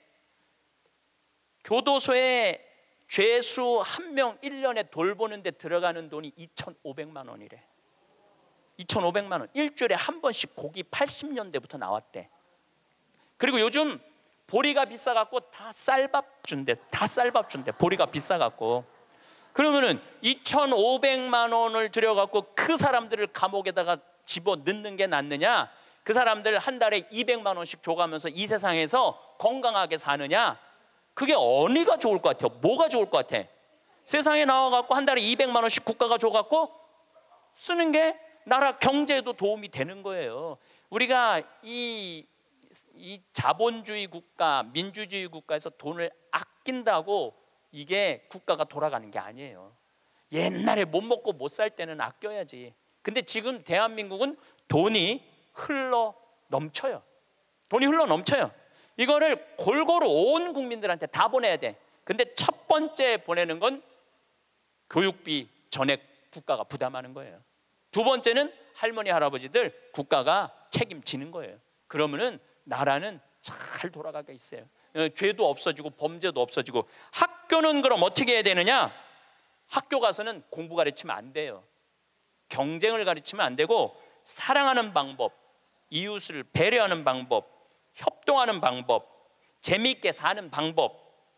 A: 교도소에 죄수 한 명 1년에 돌보는 데 들어가는 돈이 2,500만 원이래. 2,500만 원. 일주일에 한 번씩 고기 80년대부터 나왔대. 그리고 요즘 보리가 비싸갖고 다 쌀밥 준대. 다 쌀밥 준대. 보리가 비싸갖고. 그러면은 2,500만 원을 들여갖고 그 사람들을 감옥에다가 집어 넣는 게 낫느냐? 그 사람들 한 달에 200만 원씩 줘가면서 이 세상에서 건강하게 사느냐? 그게 어디가 좋을 것 같아요? 뭐가 좋을 것 같아? 세상에 나와갖고 한 달에 200만 원씩 국가가 줘갖고 쓰는 게 나라 경제에도 도움이 되는 거예요. 우리가 이 자본주의 국가, 민주주의 국가에서 돈을 아낀다고 이게 국가가 돌아가는 게 아니에요. 옛날에 못 먹고 못 살 때는 아껴야지. 근데 지금 대한민국은 돈이 흘러 넘쳐요. 돈이 흘러 넘쳐요. 이거를 골고루 온 국민들한테 다 보내야 돼. 근데 첫 번째 보내는 건 교육비 전액 국가가 부담하는 거예요. 두 번째는 할머니 할아버지들 국가가 책임지는 거예요. 그러면은 나라는 잘 돌아가게 있어요. 죄도 없어지고 범죄도 없어지고. 학교는 그럼 어떻게 해야 되느냐? 학교 가서는 공부 가르치면 안 돼요. 경쟁을 가르치면 안 되고, 사랑하는 방법, 이웃을 배려하는 방법, 협동하는 방법, 재미있게 사는 방법,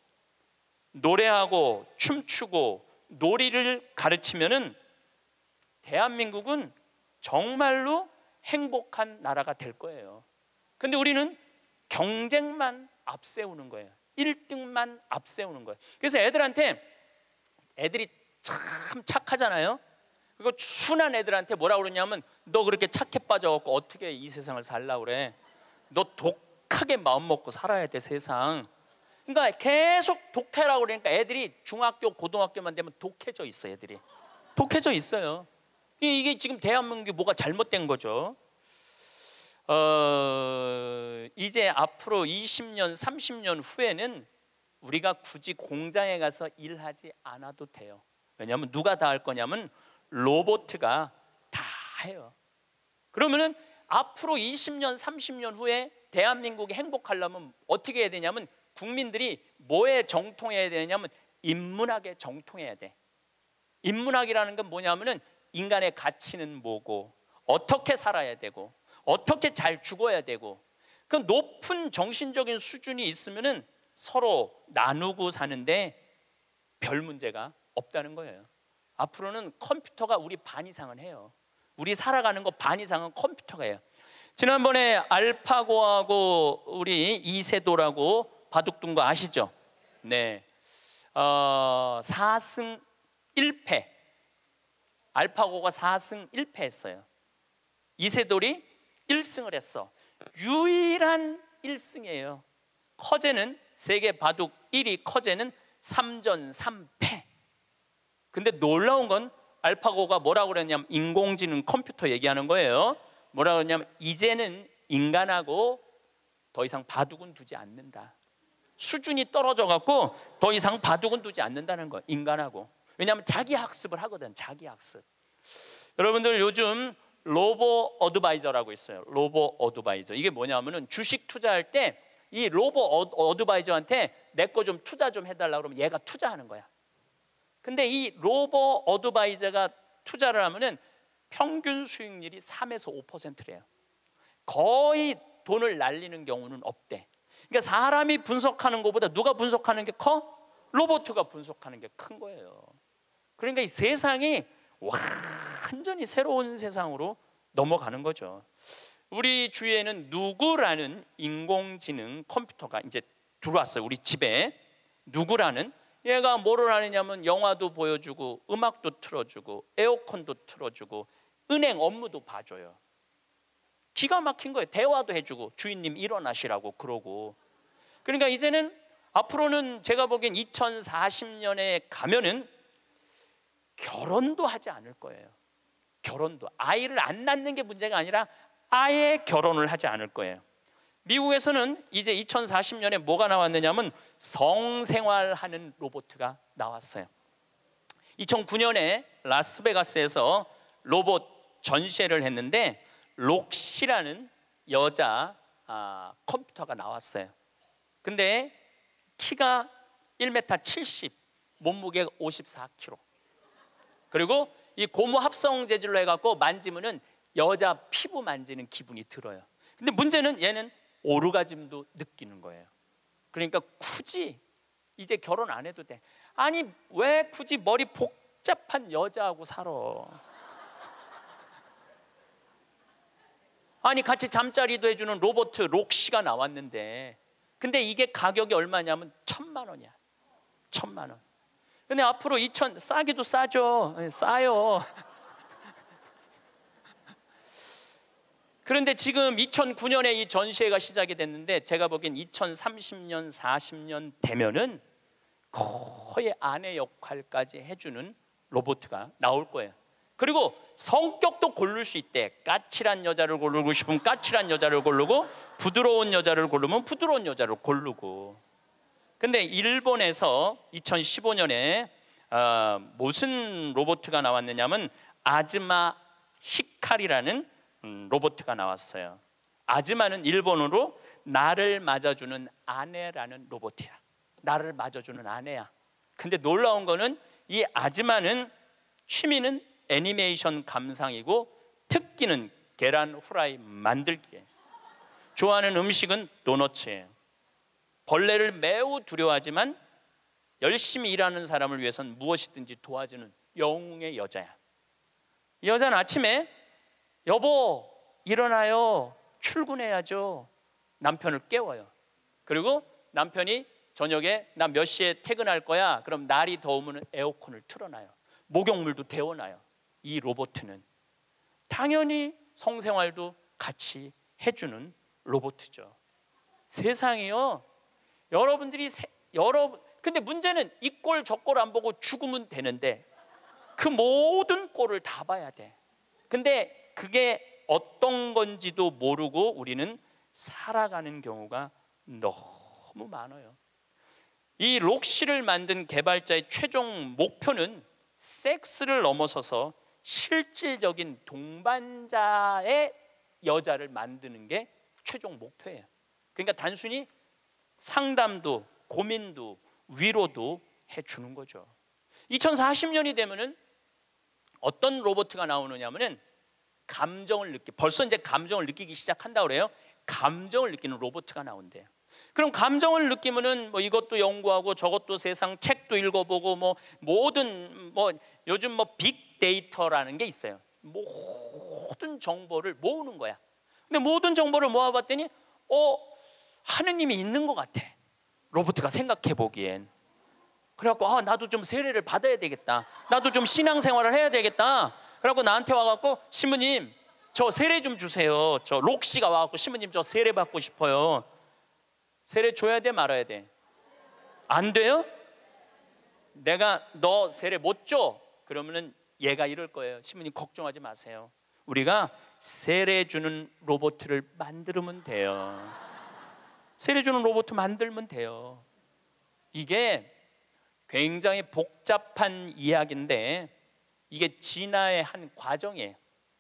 A: 노래하고 춤추고 놀이를 가르치면은 대한민국은 정말로 행복한 나라가 될 거예요. 근데 우리는 경쟁만 앞세우는 거예요. 1등만 앞세우는 거예요. 그래서 애들이 참 착하잖아요. 그리고 순한 애들한테 뭐라 그러냐면, 너 그렇게 착해 빠져갖고 어떻게 이 세상을 살려고 그래? 너 독하게 마음 먹고 살아야 돼, 세상. 그러니까 계속 독해라고 그러니까 애들이 중학교 고등학교만 되면 독해져 있어. 애들이 독해져 있어요. 이게 지금 대한민국이 뭐가 잘못된 거죠. 이제 앞으로 20년, 30년 후에는 우리가 굳이 공장에 가서 일하지 않아도 돼요. 왜냐하면 누가 다 할 거냐면 로봇가 다 해요. 그러면은 앞으로 20년, 30년 후에 대한민국이 행복하려면 어떻게 해야 되냐면 국민들이 뭐에 정통해야 되냐면 인문학에 정통해야 돼. 인문학이라는 건 뭐냐면은 인간의 가치는 뭐고 어떻게 살아야 되고 어떻게 잘 죽어야 되고 그 높은 정신적인 수준이 있으면은 서로 나누고 사는데 별 문제가 없다는 거예요. 앞으로는 컴퓨터가 우리 반 이상은 해요. 우리 살아가는 거 반 이상은 컴퓨터가 해요. 지난번에 알파고하고 우리 이세돌하고 바둑둔 거 아시죠? 네. 4승 1패. 알파고가 4승 1패 했어요. 이세돌이 1승을 했어. 유일한 1승이에요. 커제는 세계 바둑 1위 커제는 3전 3패. 근데 놀라운 건 알파고가 뭐라고 그랬냐면 인공지능 컴퓨터 얘기하는 거예요. 뭐라고 그랬냐면 이제는 인간하고 더 이상 바둑은 두지 않는다. 수준이 떨어져 갖고 더 이상 바둑은 두지 않는다는 거예요. 인간하고. 왜냐하면 자기 학습을 하거든. 자기 학습. 여러분들 요즘 로보 어드바이저라고 있어요. 로보 어드바이저. 이게 뭐냐면은 주식 투자할 때 이 로보 어드바이저한테 내 거 좀 투자 좀 해달라고 그러면 얘가 투자하는 거야. 근데 이 로보 어드바이저가 투자를 하면은 평균 수익률이 3에서 5%래요. 거의 돈을 날리는 경우는 없대. 그러니까 사람이 분석하는 것보다 누가 분석하는 게 커? 로봇가 분석하는 게 큰 거예요. 그러니까 이 세상이 완전히 새로운 세상으로 넘어가는 거죠. 우리 주위에는 누구라는 인공지능 컴퓨터가 이제 들어왔어요. 우리 집에. 누구라는, 얘가 뭐를 하느냐면 영화도 보여주고 음악도 틀어주고 에어컨도 틀어주고 은행 업무도 봐줘요. 기가 막힌 거예요. 대화도 해주고 주인님 일어나시라고 그러고. 그러니까 이제는 앞으로는 제가 보기엔 2040년에 가면은 결혼도 하지 않을 거예요. 결혼도. 아이를 안 낳는 게 문제가 아니라 아예 결혼을 하지 않을 거예요. 미국에서는 이제 2040년에 뭐가 나왔느냐면 성생활하는 로봇가 나왔어요. 2009년에 라스베가스에서 로봇 전시회를 했는데 록시라는 여자 컴퓨터가 나왔어요. 근데 키가 1m 70, 몸무게가 54kg. 그리고 이 고무 합성 재질로 해갖고 만지면은 여자 피부 만지는 기분이 들어요. 근데 문제는 얘는 오르가즘도 느끼는 거예요. 그러니까 굳이 이제 결혼 안 해도 돼. 아니 왜 굳이 머리 복잡한 여자하고 살아? 아니 같이 잠자리도 해주는 로봇 록시가 나왔는데 근데 이게 가격이 얼마냐면 1,000만 원이야. 1,000만 원. 근데 앞으로 싸기도 싸죠. 싸요. 그런데 지금 2009년에 이 전시회가 시작이 됐는데 제가 보기엔 2030년, 40년 되면은 거의 아내 역할까지 해주는 로봇가 나올 거예요. 그리고 성격도 고를 수 있대. 까칠한 여자를 고르고 싶으면 까칠한 여자를 고르고 부드러운 여자를 고르면 부드러운 여자를 고르고. 근데 일본에서 2015년에 무슨 로봇가 나왔느냐면 아즈마 히카리라는 로봇가 나왔어요. 아즈마는 일본어로 나를 맞아주는 아내라는 로봇이야. 나를 맞아주는 아내야. 근데 놀라운 거는 이 아즈마는 취미는 애니메이션 감상이고 특기는 계란 후라이 만들기예요. 좋아하는 음식은 도너츠예요. 벌레를 매우 두려워하지만 열심히 일하는 사람을 위해서는 무엇이든지 도와주는 영웅의 여자야. 이 여자는 아침에 여보 일어나요. 출근해야죠. 남편을 깨워요. 그리고 남편이 저녁에 나 몇 시에 퇴근할 거야. 그럼 날이 더우면 에어컨을 틀어놔요. 목욕물도 데워놔요. 이 로봇은 당연히 성생활도 같이 해주는 로봇이죠. 세상이요. 여러분들이 근데 문제는 이 꼴 저 꼴 안 보고 죽으면 되는데 그 모든 꼴을 다 봐야 돼. 근데 그게 어떤 건지도 모르고 우리는 살아가는 경우가 너무 많아요. 이 록시를 만든 개발자의 최종 목표는 섹스를 넘어서서 실질적인 동반자의 여자를 만드는 게 최종 목표예요. 그러니까 단순히 상담도 고민도 위로도 해주는 거죠. 2040년이 되면은 어떤 로봇가 나오느냐면은 벌써 이제 감정을 느끼기 시작한다고 그래요. 감정을 느끼는 로봇가 나온대요. 그럼 감정을 느끼면은 뭐 이것도 연구하고 저것도 세상 책도 읽어보고 뭐 모든 요즘 빅데이터라는 게 있어요. 모든 정보를 모으는 거야. 근데 모든 정보를 모아봤더니 하느님이 있는 것 같아. 로봇가 생각해 보기엔. 그래갖고 나도 좀 세례를 받아야 되겠다. 나도 좀 신앙생활을 해야 되겠다. 그래갖고 나한테 와갖고 신부님 저 세례 좀 주세요. 저 록시가 와갖고 신부님 저 세례 받고 싶어요. 세례 줘야 돼 말아야 돼? 안 돼요? 내가 너 세례 못 줘. 그러면은 얘가 이럴 거예요. 신부님 걱정하지 마세요. 우리가 세례 주는 로봇을 만들면 돼요. 세례 주는 로봇 만들면 돼요. 이게 굉장히 복잡한 이야기인데 이게 진화의 한 과정이에요.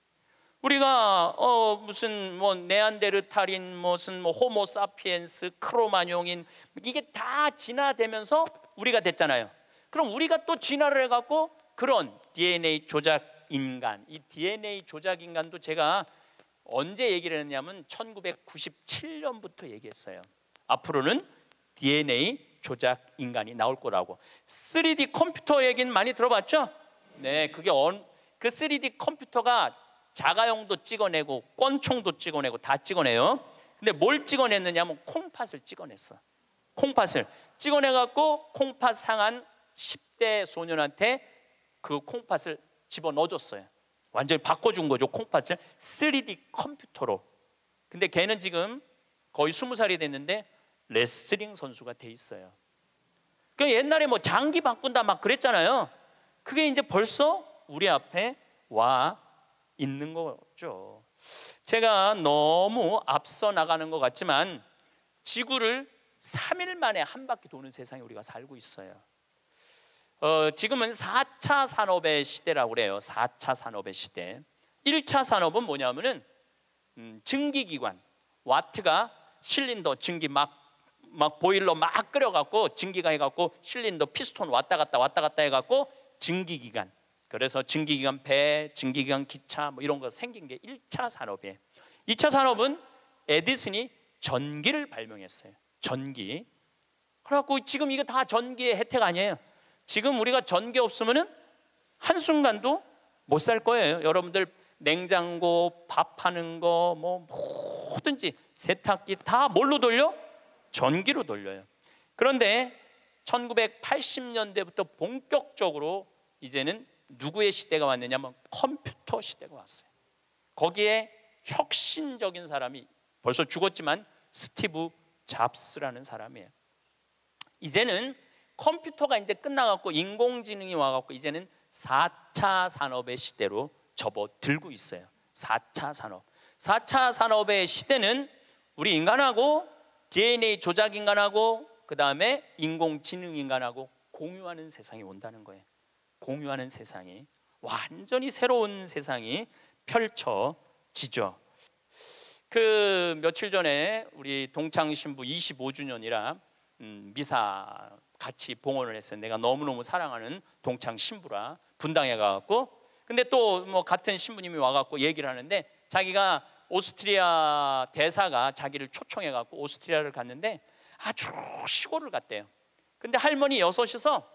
A: 우리가 무슨 네안데르탈인 무슨 호모사피엔스 크로마뇽인 이게 다 진화되면서 우리가 됐잖아요. 그럼 우리가 또 진화를 해갖고 그런 DNA 조작 인간, 이 DNA 조작 인간도 제가 언제 얘기를 했냐면 1997년부터 얘기했어요. 앞으로는 DNA 조작 인간이 나올 거라고. 3D 컴퓨터 얘기는 많이 들어봤죠? 네, 그게 그 3D 컴퓨터가 자가용도 찍어내고 권총도 찍어내고 다 찍어내요. 근데 뭘 찍어냈느냐면 콩팥을 찍어냈어. 콩팥을 찍어내갖고 콩팥 상한 10대 소년한테 그 콩팥을 집어넣어줬어요. 완전히 바꿔준 거죠. 콩팥을 3D 컴퓨터로. 근데 걔는 지금 거의 20살이 됐는데 레슬링 선수가 돼 있어요. 그 옛날에 장기 바꾼다 막 그랬잖아요. 그게 이제 벌써 우리 앞에 와 있는 거죠. 제가 너무 앞서 나가는 것 같지만 지구를 3일 만에 한 바퀴 도는 세상에 우리가 살고 있어요. 지금은 4차 산업의 시대라고 그래요. 4차 산업의 시대. 1차 산업은 뭐냐면은 증기기관, 와트가 실린더 증기 막 보일러 막 끓여갖고 증기가 해갖고 실린더 피스톤 왔다 갔다 해갖고 증기기관. 그래서 증기기관 배, 증기기관 기차 이런 거 생긴 게 1차 산업이에요. 2차 산업은 에디슨이 전기를 발명했어요. 전기. 그래갖고 지금 이거 다 전기의 혜택 아니에요. 지금 우리가 전기 없으면은 한순간도 못 살 거예요. 여러분들 냉장고, 밥하는 거, 뭐든지 세탁기 다 뭘로 돌려? 전기로 돌려요. 그런데 1980년대부터 본격적으로 이제는 누구의 시대가 왔느냐면 컴퓨터 시대가 왔어요. 거기에 혁신적인 사람이 벌써 죽었지만 스티브 잡스라는 사람이에요. 이제는 컴퓨터가 이제 끝나갖고 인공지능이 와갖고 이제는 4차 산업의 시대로 접어들고 있어요. 4차 산업. 4차 산업의 시대는 우리 인간하고 DNA 조작 인간하고 그 다음에 인공지능 인간하고 공유하는 세상이 온다는 거예요. 공유하는 세상이 완전히 새로운 세상이 펼쳐지죠. 그 며칠 전에 우리 동창 신부 25주년이라 미사 같이 봉헌을 했어요. 내가 너무너무 사랑하는 동창 신부라 분당에 가갖고 근데 또 같은 신부님이 와갖고 얘기를 하는데 자기가 오스트리아 대사가 자기를 초청해갖고 오스트리아를 갔는데 아주 시골을 갔대요. 근데 할머니 6이서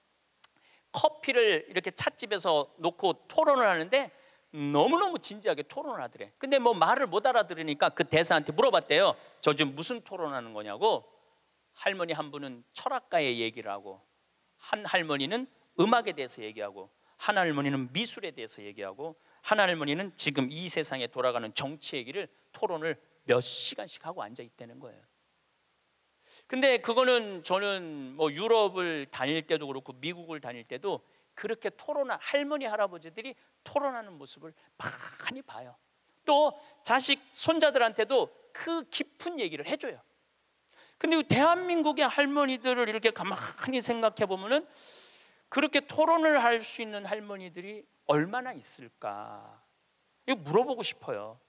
A: 커피를 이렇게 찻집에서 놓고 토론을 하는데 너무너무 진지하게 토론을 하더래. 근데 말을 못 알아들으니까 그 대사한테 물어봤대요. 저 지금 무슨 토론하는 거냐고. 할머니 한 분은 철학가의 얘기를 하고 한 할머니는 음악에 대해서 얘기하고 한 할머니는 미술에 대해서 얘기하고 한 할머니는 지금 이 세상에 돌아가는 정치 얘기를 토론을 몇 시간씩 하고 앉아 있다는 거예요. 근데 그거는 저는 유럽을 다닐 때도 그렇고 미국을 다닐 때도 그렇게 할머니 할아버지들이 토론하는 모습을 많이 봐요. 또 자식 손자들한테도 그 깊은 얘기를 해줘요. 근데 대한민국의 할머니들을 이렇게 가만히 생각해 보면은 그렇게 토론을 할 수 있는 할머니들이 얼마나 있을까? 이거 물어보고 싶어요.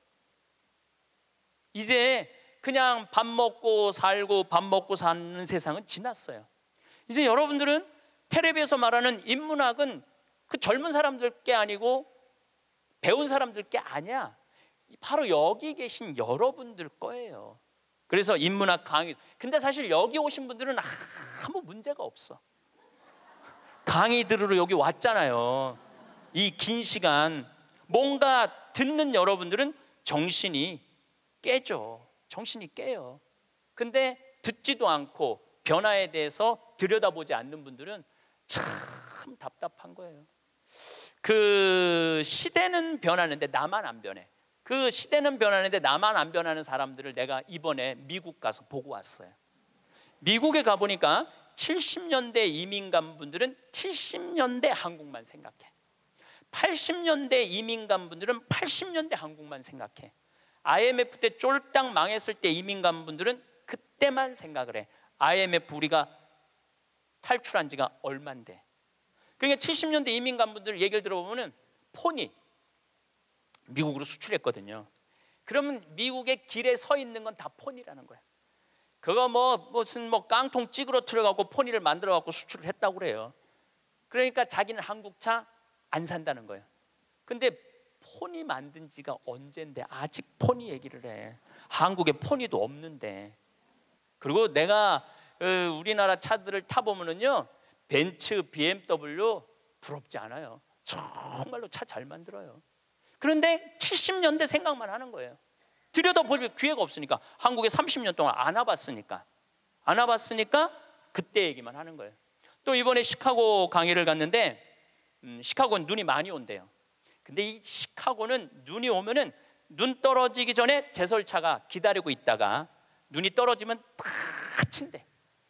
A: 이제 그냥 밥 먹고 살고 밥 먹고 사는 세상은 지났어요. 이제 여러분들은 텔레비에서 말하는 인문학은 그 젊은 사람들 게 아니고 배운 사람들 게 아니야. 바로 여기 계신 여러분들 거예요. 그래서 인문학 강의. 근데 사실 여기 오신 분들은 아무 문제가 없어. 강의 들으러 여기 왔잖아요. 이 긴 시간 뭔가 듣는 여러분들은 정신이 깨져. 정신이 깨요. 근데 듣지도 않고 변화에 대해서 들여다보지 않는 분들은 참 답답한 거예요. 그 시대는 변하는데 나만 안 변해. 그 시대는 변하는데 나만 안 변하는 사람들을 내가 이번에 미국 가서 보고 왔어요. 미국에 가보니까 70년대 이민 간 분들은 70년대 한국만 생각해. 80년대 이민 간 분들은 80년대 한국만 생각해. IMF 때 쫄딱 망했을 때 이민 간 분들은 그때만 생각을 해. IMF 우리가 탈출한 지가 얼만데. 그러니까 70년대 이민 간 분들 얘기를 들어보면 폰이 미국으로 수출했거든요. 그러면 미국의 길에 서 있는 건 다 폰이라는 거야. 그거 무슨 깡통 찌그러뜨려 갖고 폰이를 만들어 갖고 수출을 했다고 그래요. 그러니까 자기는 한국차 안 산다는 거예요. 근데 폰이 만든 지가 언젠데 아직 폰이 얘기를 해. 한국에 폰이도 없는데. 그리고 내가 우리나라 차들을 타보면은요, 벤츠, BMW 부럽지 않아요. 정말로 차 잘 만들어요. 그런데 70년대 생각만 하는 거예요. 들여다볼 기회가 없으니까. 한국에 30년 동안 안 와봤으니까 그때 얘기만 하는 거예요. 또 이번에 시카고 강의를 갔는데 시카고는 눈이 많이 온대요. 근데 이 시카고는 눈이 오면은 눈 떨어지기 전에 제설차가 기다리고 있다가 눈이 떨어지면 다 친대.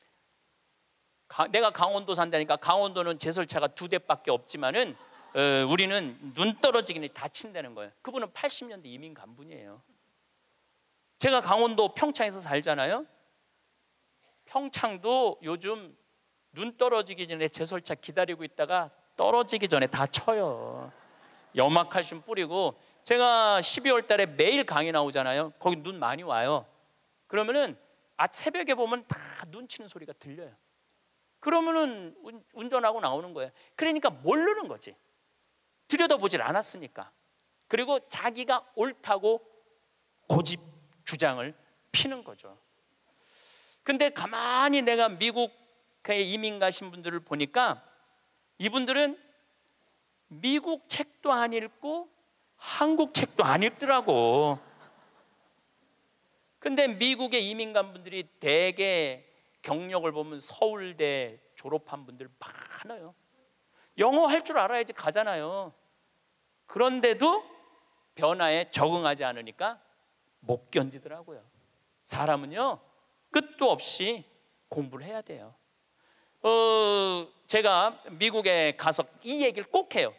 A: 내가 강원도 산다니까 강원도는 제설차가 2대밖에 없지만은 우리는 눈 떨어지기 전에 다 친다는 거예요. 그분은 80년대 이민 간 분이에요. 제가 강원도 평창에서 살잖아요. 평창도 요즘 눈 떨어지기 전에 제설차 기다리고 있다가 떨어지기 전에 다 쳐요. 염화칼슘 뿌리고. 제가 12월 달에 매일 강의 나오잖아요. 거기 눈 많이 와요. 그러면은 새벽에 보면 다 눈 치는 소리가 들려요. 그러면은 운전하고 나오는 거예요. 그러니까 모르는 거지. 들여다보질 않았으니까. 그리고 자기가 옳다고 고집 주장을 피는 거죠. 근데 가만히 내가 미국에 이민 가신 분들을 보니까 이분들은 미국 책도 안 읽고 한국 책도 안 읽더라고. 근데 미국에 이민 간 분들이 대개 경력을 보면 서울대 졸업한 분들 많아요. 영어 할 줄 알아야지 가잖아요. 그런데도 변화에 적응하지 않으니까 못 견디더라고요. 사람은요, 끝도 없이 공부를 해야 돼요. 제가 미국에 가서 이 얘기를 꼭 해요.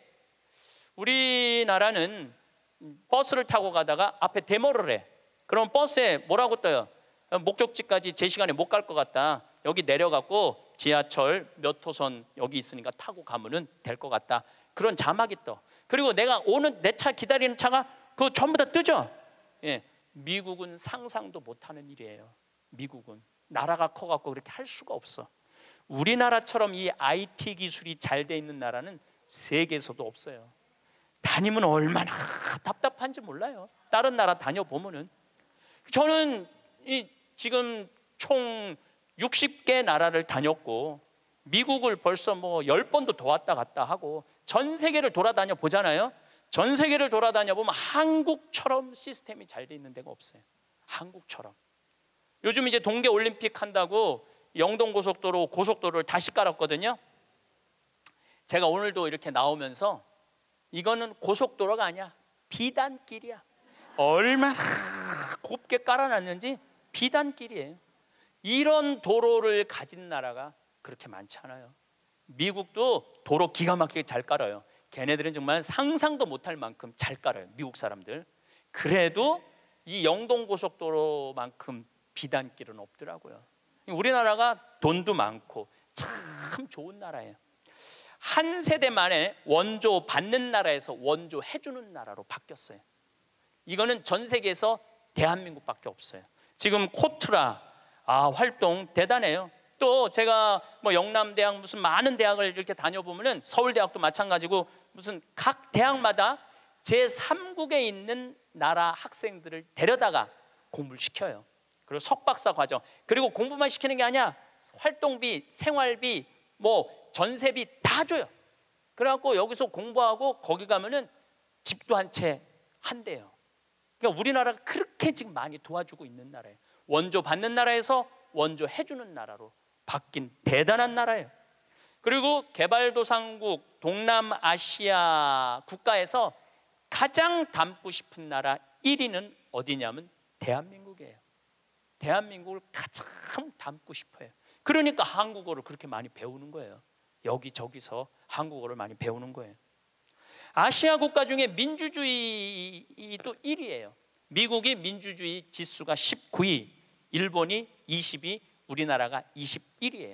A: 우리나라는 버스를 타고 가다가 앞에 데모를 해. 그럼 버스에 뭐라고 떠요? 목적지까지 제 시간에 못 갈 것 같다. 여기 내려갖고 지하철 몇 호선 여기 있으니까 타고 가면은 될 것 같다. 그런 자막이 떠. 그리고 내가 오는 내 차 기다리는 차가 그거 전부 다 뜨죠. 예. 미국은 상상도 못하는 일이에요. 미국은 나라가 커갖고 그렇게 할 수가 없어. 우리나라처럼 이 IT 기술이 잘 돼 있는 나라는 세계에서도 없어요. 다니면 얼마나 답답한지 몰라요. 다른 나라 다녀보면은. 저는 지금 총 60개 나라를 다녔고 미국을 벌써 10번도 더 왔다 갔다 하고 전 세계를 돌아다녀 보잖아요. 전 세계를 돌아다녀 보면 한국처럼 시스템이 잘 돼 있는 데가 없어요. 한국처럼. 요즘 이제 동계 올림픽 한다고 영동고속도로 고속도로를 다시 깔았거든요. 제가 오늘도 이렇게 나오면서 이거는 고속도로가 아니야. 비단길이야. 얼마나 곱게 깔아놨는지 비단길이에요. 이런 도로를 가진 나라가 그렇게 많지 않아요. 미국도 도로 기가 막히게 잘 깔아요. 걔네들은 정말 상상도 못할 만큼 잘 깔아요. 미국 사람들. 그래도 이 영동고속도로만큼 비단길은 없더라고요. 우리나라가 돈도 많고 참 좋은 나라예요. 한 세대 만에 원조 받는 나라에서 원조 해주는 나라로 바뀌었어요. 이거는 전 세계에서 대한민국밖에 없어요. 지금 코트라 활동 대단해요. 또 제가 뭐 영남대학 무슨 많은 대학을 이렇게 다녀보면은 서울대학도 마찬가지고 무슨 각 대학마다 제3국에 있는 나라 학생들을 데려다가 공부를 시켜요. 그리고 석박사 과정, 그리고 공부만 시키는 게 아니야. 활동비, 생활비, 뭐 전세비 다 줘요. 그래갖고 여기서 공부하고 거기 가면은 집도 한 채 한대요. 그러니까 우리나라가 그렇게 지금 많이 도와주고 있는 나라예요. 원조 받는 나라에서 원조 해주는 나라로 바뀐 대단한 나라예요. 그리고 개발도상국 동남아시아 국가에서 가장 닮고 싶은 나라 1위는 어디냐면 대한민국이에요. 대한민국을 가장 닮고 싶어요. 그러니까 한국어를 그렇게 많이 배우는 거예요. 여기저기서 한국어를 많이 배우는 거예요. 아시아 국가 중에 민주주의도 1위예요. 미국이 민주주의 지수가 19위, 일본이 20위, 우리나라가 21위예요.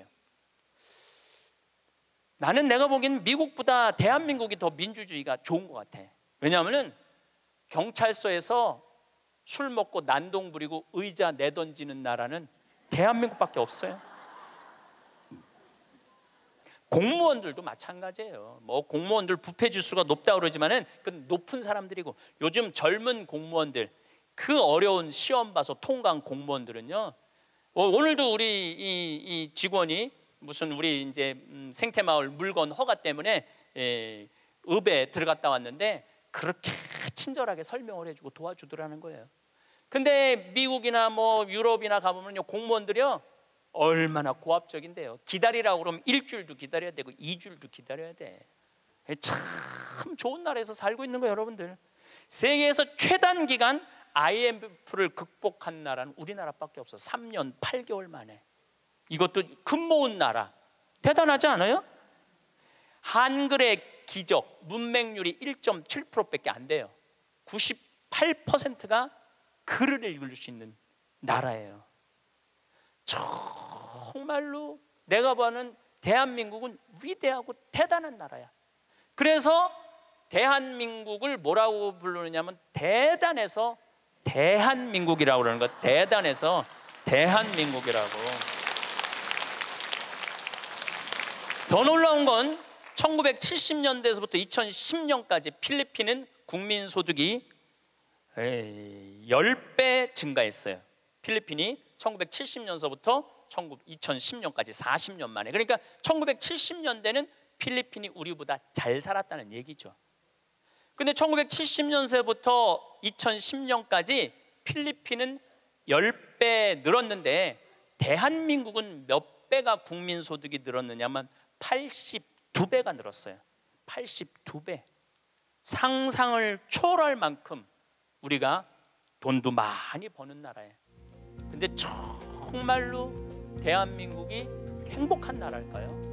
A: 나는 내가 보기엔 미국보다 대한민국이 더 민주주의가 좋은 것 같아. 왜냐하면 경찰서에서 술 먹고 난동 부리고 의자 내던지는 나라는 대한민국밖에 없어요. 공무원들도 마찬가지예요. 뭐 공무원들 부패 지수가 높다 그러지만은 그 높은 사람들이고, 요즘 젊은 공무원들 그 어려운 시험 봐서 통과한 공무원들은요, 오늘도 우리 이 직원이 무슨 우리 이제 생태마을 물건 허가 때문에 읍에 들어갔다 왔는데 그렇게 친절하게 설명을 해주고 도와주더라는 거예요. 근데 미국이나 뭐 유럽이나 가보면요, 공무원들이요 얼마나 고압적인데요. 기다리라고 그러면 일주일도 기다려야 되고 2주일도 기다려야 돼. 참 좋은 나라에서 살고 있는 거예요, 여러분들. 세계에서 최단 기간 IMF를 극복한 나라는 우리나라밖에 없어. 3년 8개월 만에. 이것도 금 모은 나라. 대단하지 않아요? 한글의 기적, 문맹률이 1.7%밖에 안 돼요. 98%가 글을 읽을 수 있는 나라예요. 정말로 내가 보는 대한민국은 위대하고 대단한 나라야. 그래서 대한민국을 뭐라고 부르느냐면 대단해서 대한민국이라고 그러는 거. 대단해서 대한민국이라고. 더 놀라운 건 1970년대에서부터 2010년까지 필리핀은 국민소득이 10배 증가했어요. 필리핀이 1970년서부터 2010년까지 40년 만에. 그러니까 1970년대는 필리핀이 우리보다 잘 살았다는 얘기죠. 근데 1970년서부터 2010년까지 필리핀은 10배 늘었는데 대한민국은 몇 배가 국민소득이 늘었느냐면 82배가 늘었어요. 82배. 상상을 초월할 만큼 우리가 돈도 많이 버는 나라예요. 근데 정말로 대한민국이 행복한 나라일까요?